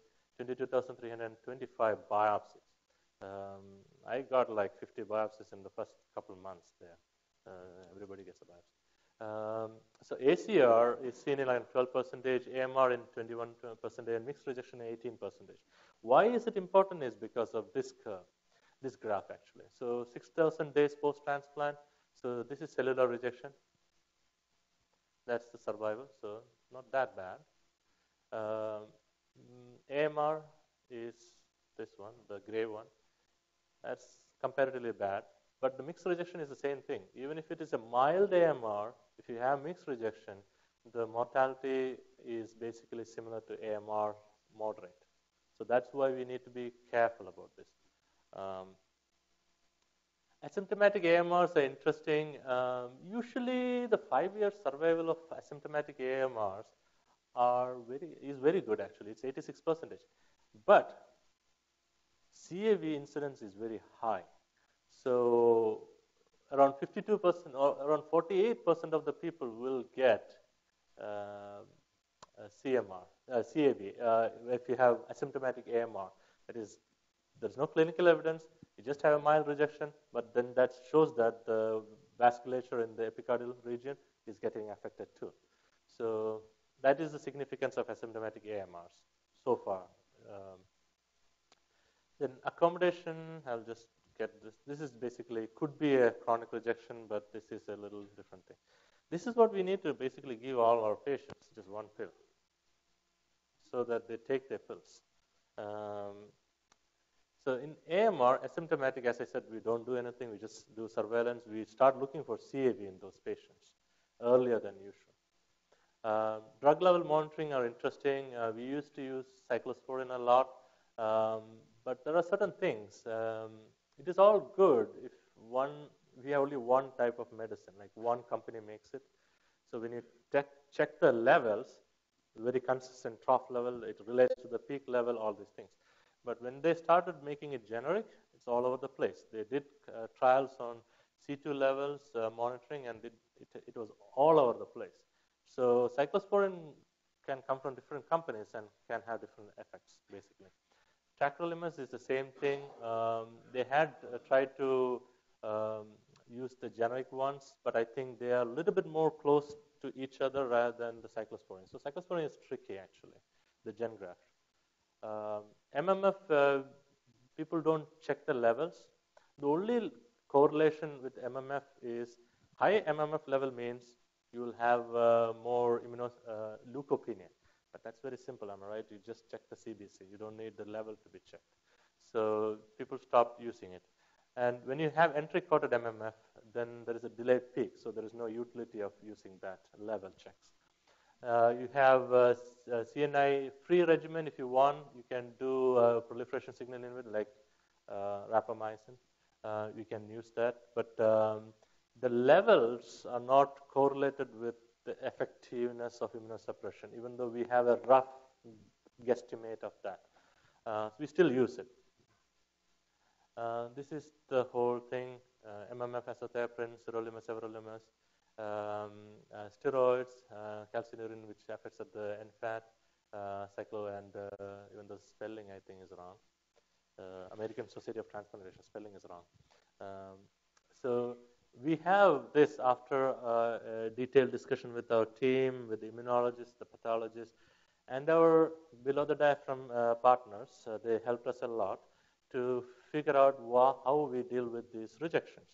22,325 biopsies. I got like 50 biopsies in the first couple of months there. Everybody gets a biopsy. So ACR is seen in like 12%, AMR in 21%, and mixed rejection in 18%. Why is it important is because of this curve, this graph actually. So 6,000 days post-transplant. So this is cellular rejection. That's the survival, so not that bad. AMR is this one, the gray one. That's comparatively bad. But the mixed rejection is the same thing. Even if it is a mild AMR, if you have mixed rejection, the mortality is basically similar to AMR moderate. So that's why we need to be careful about this. Asymptomatic AMRs are interesting. Usually the 5-year survival of asymptomatic AMRs is very good actually. It's 86%. But CAV incidence is very high. So around 52% or around 48% of the people will get CAV if you have asymptomatic AMR. That is, there's no clinical evidence. You just have a mild rejection, but then that shows that the vasculature in the epicardial region is getting affected too. So that is the significance of asymptomatic AMRs so far. Then accommodation, I'll just get this. This is basically, could be a chronic rejection, but this is a little different thing. This is what we need to basically give all our patients, just one pill, so that they take their pills. So in AMR, asymptomatic, as I said, we don't do anything. We just do surveillance. We start looking for CAV in those patients earlier than usual. Drug level monitoring are interesting. We used to use cyclosporine a lot, but there are certain things. It is all good if we have only one type of medicine, like one company makes it. So when you check the levels, very consistent trough level, it relates to the peak level, all these things. But when they started making it generic, it's all over the place. They did trials on C2 levels, monitoring, and it was all over the place. So cyclosporine can come from different companies and can have different effects, basically. Tacrolimus is the same thing. They had tried to use the generic ones, but I think they are a little bit more close to each other rather than the cyclosporine. So cyclosporine is tricky, actually, the Graft. MMF, people don't check the levels. The only correlation with MMF is high MMF level means you will have more leukopenia. But that's very simple, am I right? You just check the CBC. You don't need the level to be checked. So people stopped using it. And when you have entry-coated MMF, then there is a delayed peak. So there is no utility of using that level checks. You have a CNI-free regimen. If you want, you can do proliferation signal inhibitor like rapamycin. You can use that. But the levels are not correlated with the effectiveness of immunosuppression, even though we have a rough guesstimate of that. So we still use it. This is the whole thing, MMF, azathioprine, sirolimus, everolimus, steroids, calcineurin, which affects at the end fat, cyclo, and even the spelling, I think, is wrong. American Society of Transplantation spelling is wrong. So we have this after a detailed discussion with our team, with the immunologists, the pathologists, and our below the diaphragm partners. They helped us a lot to figure out how we deal with these rejections.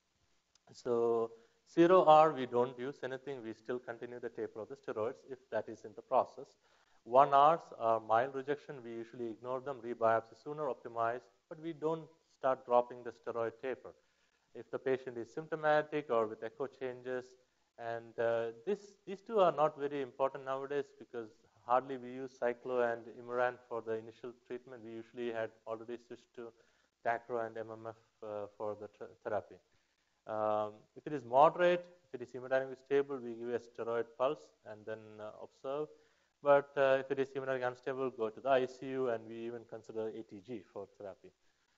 So 0R, we don't use anything. We still continue the taper of the steroids if that is in the process. 1Rs are mild rejection. We usually ignore them, rebiopsy sooner, optimize, but we don't start dropping the steroid taper. If the patient is symptomatic or with echo changes, and these two are not very important nowadays because hardly we use cyclo and imuran for the initial treatment. We usually had already switched to tacro and MMF for the therapy. If it is moderate, if it is hemodynamically stable, we give a steroid pulse and then observe. But if it is hemodynamically unstable, go to the ICU, and we even consider ATG for therapy.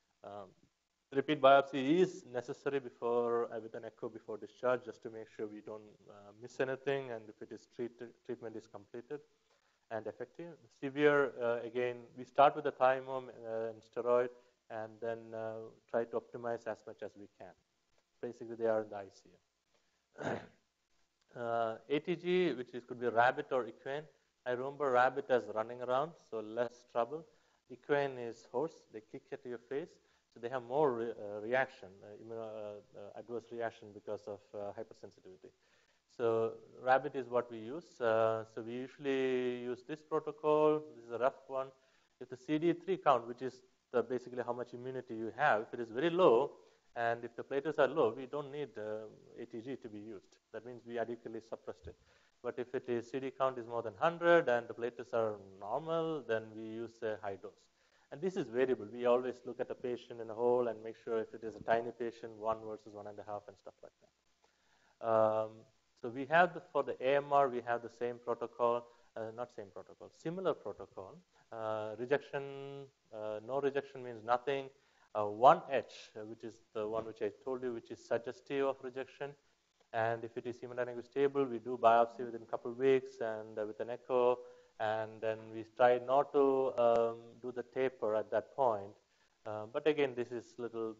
Repeat biopsy is necessary before with an echo before discharge, just to make sure we don't miss anything, and if it is treatment is completed and effective. Severe, again, we start with the thiamine and steroid, and then try to optimize as much as we can. Basically, they are in the ICU. ATG, which could be rabbit or equine. I remember rabbit as running around, so less trouble. Equine is horse. They kick at your face. So they have more reaction, adverse reaction because of hypersensitivity. So rabbit is what we use. So we usually use this protocol. This is a rough one. If the CD3 count, which is basically how much immunity you have, if it is very low, and if the platelets are low, we don't need ATG to be used. That means we adequately suppressed it. But if it is CD count is more than 100 and the platelets are normal, then we use a high dose. And this is variable. We always look at the patient in a whole and make sure if it is a tiny patient, 1 versus 1.5 and stuff like that. So we have for the AMR, we have the same protocol, not same protocol, similar protocol. Rejection, no rejection means nothing. 1H, which is the one which I told you, which is suggestive of rejection. And if it is hemodynamically stable, we do biopsy within a couple of weeks and with an echo. And then we try not to do the taper at that point. But again, this is little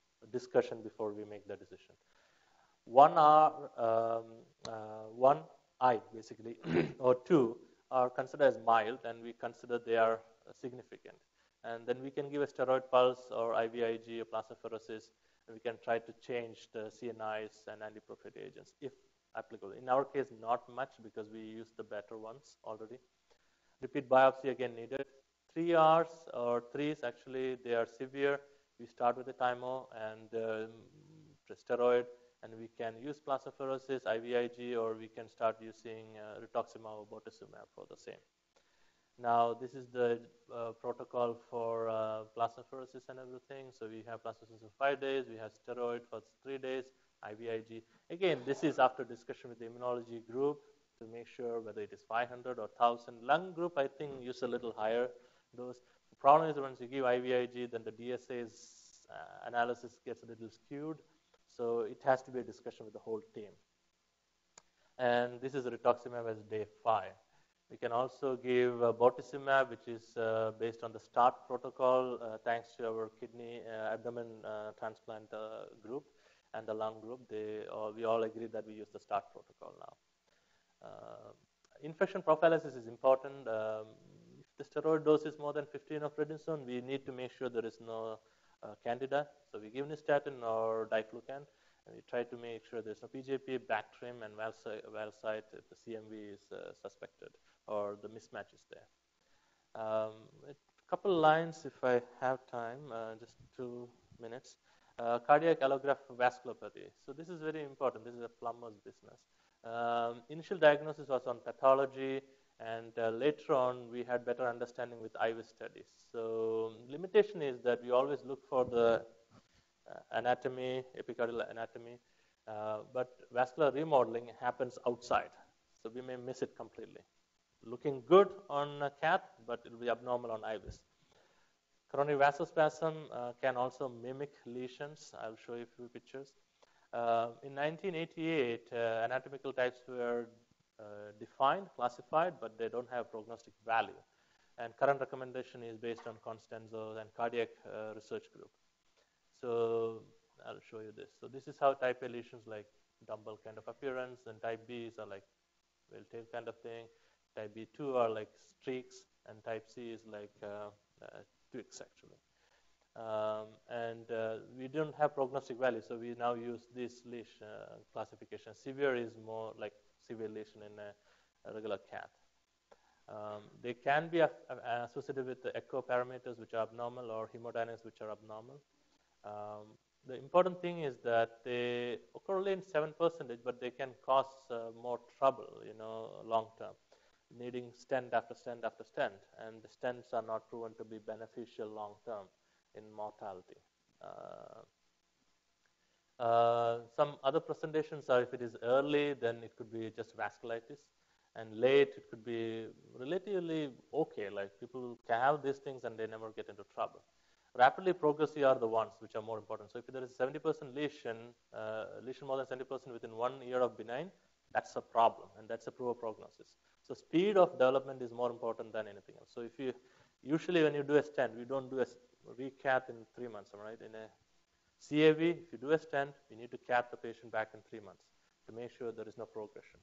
discussion before we make the decision. 1R, I, basically, or 2 are considered as mild, and we consider they are significant. And then we can give a steroid pulse or IVIG or plasmapheresis, and we can try to change the CNIs and antiprofit agents if applicable. In our case, not much because we use the better ones already. Repeat biopsy again needed. 3 Rs or 3s, actually, they are severe. We start with the TIMO and steroid, and we can use plasmapheresis, IVIG, or we can start using rituximab or bortezomib for the same. Now, this is the protocol for plasmapheresis and everything. So we have plasmapheresis for 5 days. We have steroid for 3 days, IVIG. Again, this is after discussion with the immunology group to make sure whether it is 500 or 1,000. Lung group, I think, use a little higher dose. The problem is once you give IVIG, then the DSA's analysis gets a little skewed. So it has to be a discussion with the whole team. And this is rituximab as day 5. We can also give bortezomib, which is based on the START protocol, thanks to our kidney abdomen transplant group and the lung group. We all agree that we use the START protocol now. Infection prophylaxis is important. If the steroid dose is more than 15 of prednisone, we need to make sure there is no candida. So we give nystatin or diflucan, and we try to make sure there's no PJP, Bactrim, and valsite if the CMV is suspected or the mismatch is there. A couple lines, if I have time, just 2 minutes. Cardiac allograft vasculopathy. So this is very important. This is a plumber's business. Initial diagnosis was on pathology, and later on we had better understanding with IVIS studies. So limitation is that we always look for the anatomy, epicardial anatomy, but vascular remodeling happens outside. So we may miss it completely. Looking good on a cath, but it will be abnormal on IVIS. Coronary vasospasm can also mimic lesions. I'll show you a few pictures. In 1988, anatomical types were defined, classified, but they don't have prognostic value. And current recommendation is based on Constanzo and cardiac research group. So I'll show you this. So this is how type A lesions like dumbbell kind of appearance, and type Bs are like tail kind of thing. Type B2 are like streaks, and type C is like twigs actually. We don't have prognostic value, so we now use this lesion classification. Severe is more like severe lesion in a regular cath. They can be associated with the echo parameters which are abnormal or hemodynamics which are abnormal. The important thing is that they occur only in 7%, but they can cause more trouble, long term, needing stent after stent after stent, and the stents are not proven to be beneficial long term in mortality. Some other presentations are if it is early, then it could be just vasculitis, and late it could be relatively okay, like people can have these things and they never get into trouble. Rapidly progressive are the ones which are more important. So if there is 70% lesion more than 70% within 1 year of benign, that's a problem, and that's a poor prognosis. So speed of development is more important than anything else. So if you usually when you do a stent, we don't do a recath in 3 months, right? In a CAV, if you do a stent, you need to cath the patient back in 3 months to make sure there is no progression.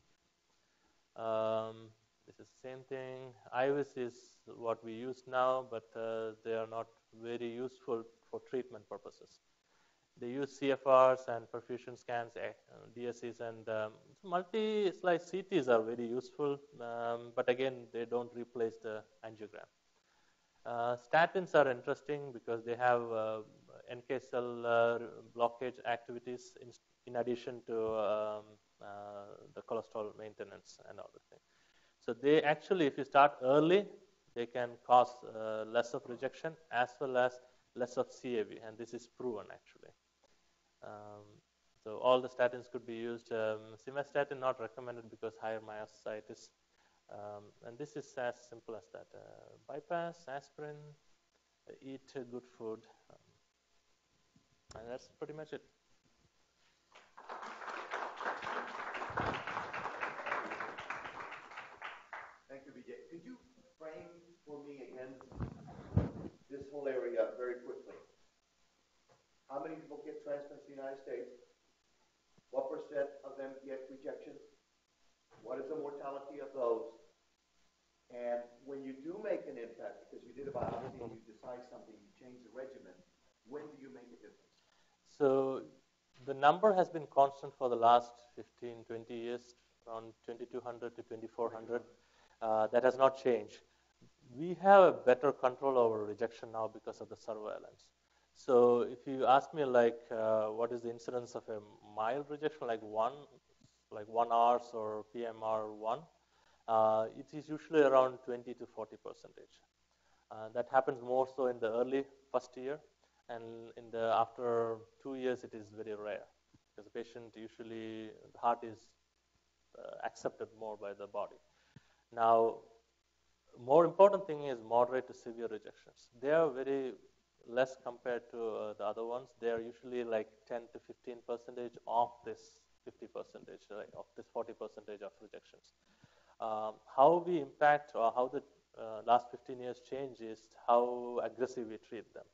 This is the same thing. IVIS is what we use now, but they are not very useful for treatment purposes. They use CFRs and perfusion scans, DSCs, and multi-slice CTs are very useful, but again, they don't replace the angiogram. Statins are interesting because they have NK cell blockage activities in addition to the cholesterol maintenance and all the things. So they actually, if you start early, they can cause less of rejection as well as less of CAV, and this is proven actually. So all the statins could be used. Simvastatin not recommended because higher myositis. And this is as simple as that. Bypass, aspirin, eat good food. And that's pretty much it. Thank you, Vijay. Could you frame for me again this whole area very quickly? How many people get transplants in the United States? What % of them get rejection? what is the mortality of those? And when you do make an impact, because you did a biopsy and you decide something, you change the regimen, when do you make a difference? So the number has been constant for the last 15, 20 years, around 2200 to 2400. That has not changed. We have a better control over rejection now because of the surveillance. So if you ask me like what is the incidence of a mild rejection, like 1 hours or PMR 1, it is usually around 20 to 40%. That happens more so in the early first year, and after 2 years it is very rare because the patient usually, the heart is accepted more by the body. Now, more important thing is moderate to severe rejections. They are very less compared to the other ones. They are usually like 10 to 15% of this 50%, right, of this 40% of rejections. How we impact or how the last 15 years change is how aggressive we treat them.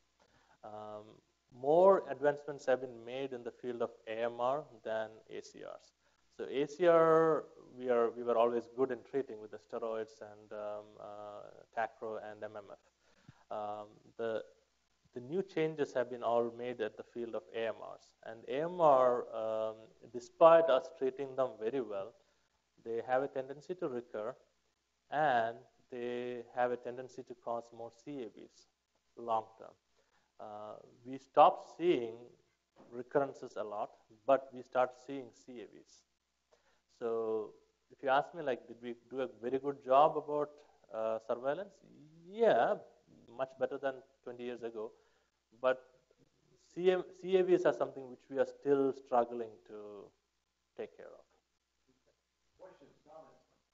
More advancements have been made in the field of AMR than ACRs. So ACR, we were always good in treating with the steroids and Tacro and MMF. The new changes have been all made at the field of AMRs. And AMR, despite us treating them very well, they have a tendency to recur, and they have a tendency to cause more CAVs long term. We stopped seeing recurrences a lot, but we start seeing CAVs. So if you ask me, like, did we do a very good job about surveillance? Yeah, much better than 20 years ago. But CAVs are something which we are still struggling to take care of. Questions, comments?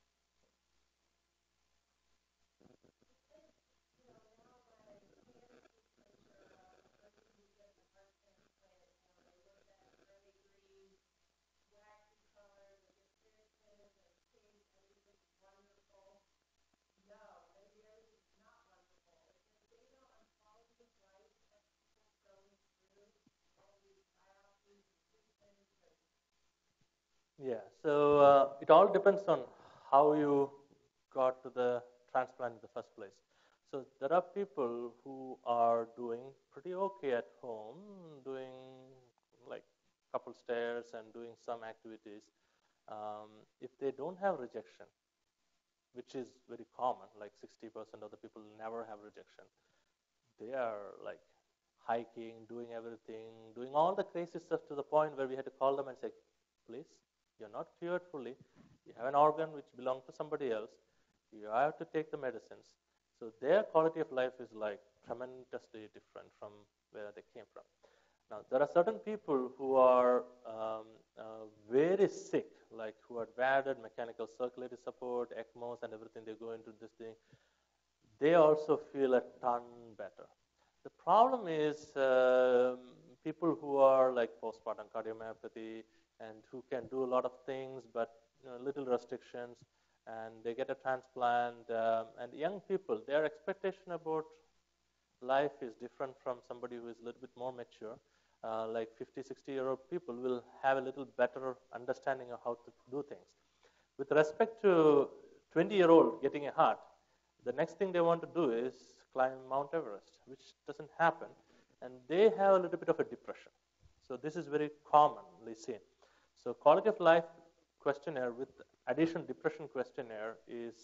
Yeah, so it all depends on how you got to the transplant in the first place. So there are people who are doing pretty okay at home, doing like a couple stairs and doing some activities. If they don't have rejection, which is very common, like 60% of the people never have rejection, they are like hiking, doing everything, doing all the crazy stuff to the point where we had to call them and say, please, you're not cured fully. You have an organ which belongs to somebody else. You have to take the medicines. So their quality of life is like tremendously different from where they came from. Now, there are certain people who are very sick, like who are added mechanical circulatory support, ECMOs and everything. They go into this thing. They also feel a ton better. The problem is people who are like postpartum cardiomyopathy and who can do a lot of things, but little restrictions, and they get a transplant. And young people, their expectation about life is different from somebody who is a little bit more mature. Like 50, 60-year-old people will have a little better understanding of how to do things. With respect to 20-year-old getting a heart, the next thing they want to do is climb Mount Everest, which doesn't happen, and they have a little bit of a depression. So this is very commonly seen. So quality of life questionnaire with additional depression questionnaire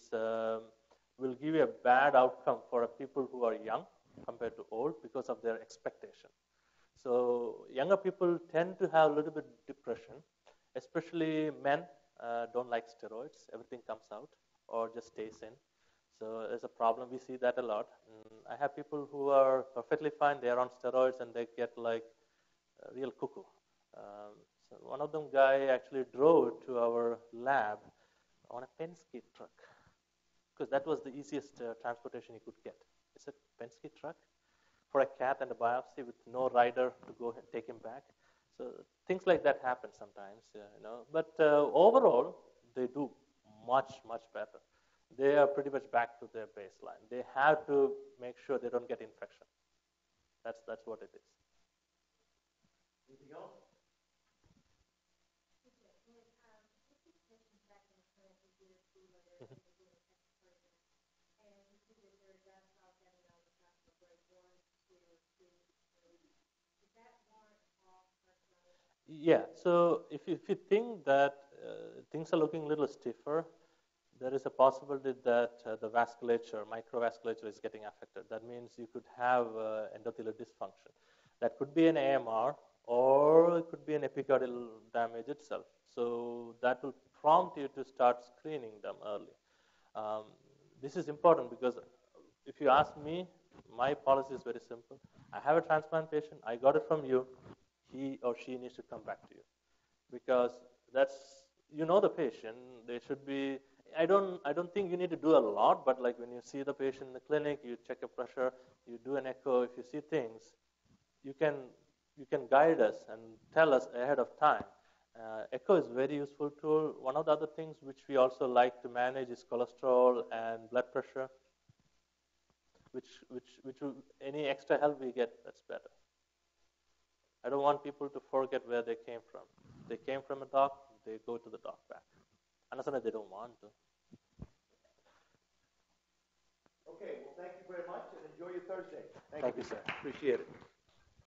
will give you a bad outcome for people who are young compared to old because of their expectation. So younger people tend to have a little bit of depression, especially men don't like steroids. Everything comes out or just stays in. So there's a problem. We see that a lot. I have people who are perfectly fine. They are on steroids and they get like real cuckoo. So one of them guy actually drove to our lab on a Penske truck because that was the easiest transportation he could get. It's a Penske truck for a cat and a biopsy with no rider to go and take him back. So things like that happen sometimes, But overall, they do much, much better. They are pretty much back to their baseline. They have to make sure they don't get infection. That's what it is. Anything else? Yeah, so if you think that things are looking a little stiffer, there is a possibility that the vasculature, microvasculature is getting affected. That means you could have endothelial dysfunction. That could be an AMR or it could be an epicardial damage itself. So that will prompt you to start screening them early. This is important because if you ask me, my policy is very simple. I have a transplant patient, I got it from you, he or she needs to come back to you. Because that's, you know the patient, they should be, I don't think you need to do a lot, but like when you see the patient in the clinic, you check your pressure, you do an echo, if you see things, you can guide us and tell us ahead of time. Echo is a very useful tool. One of the other things which we also like to manage is cholesterol and blood pressure, which any extra help we get, that's better. I don't want people to forget where they came from. They came from a doc, they go to the doc back. Unless they don't want to. Okay, well, thank you very much and enjoy your Thursday. Thank you, sir. Appreciate it.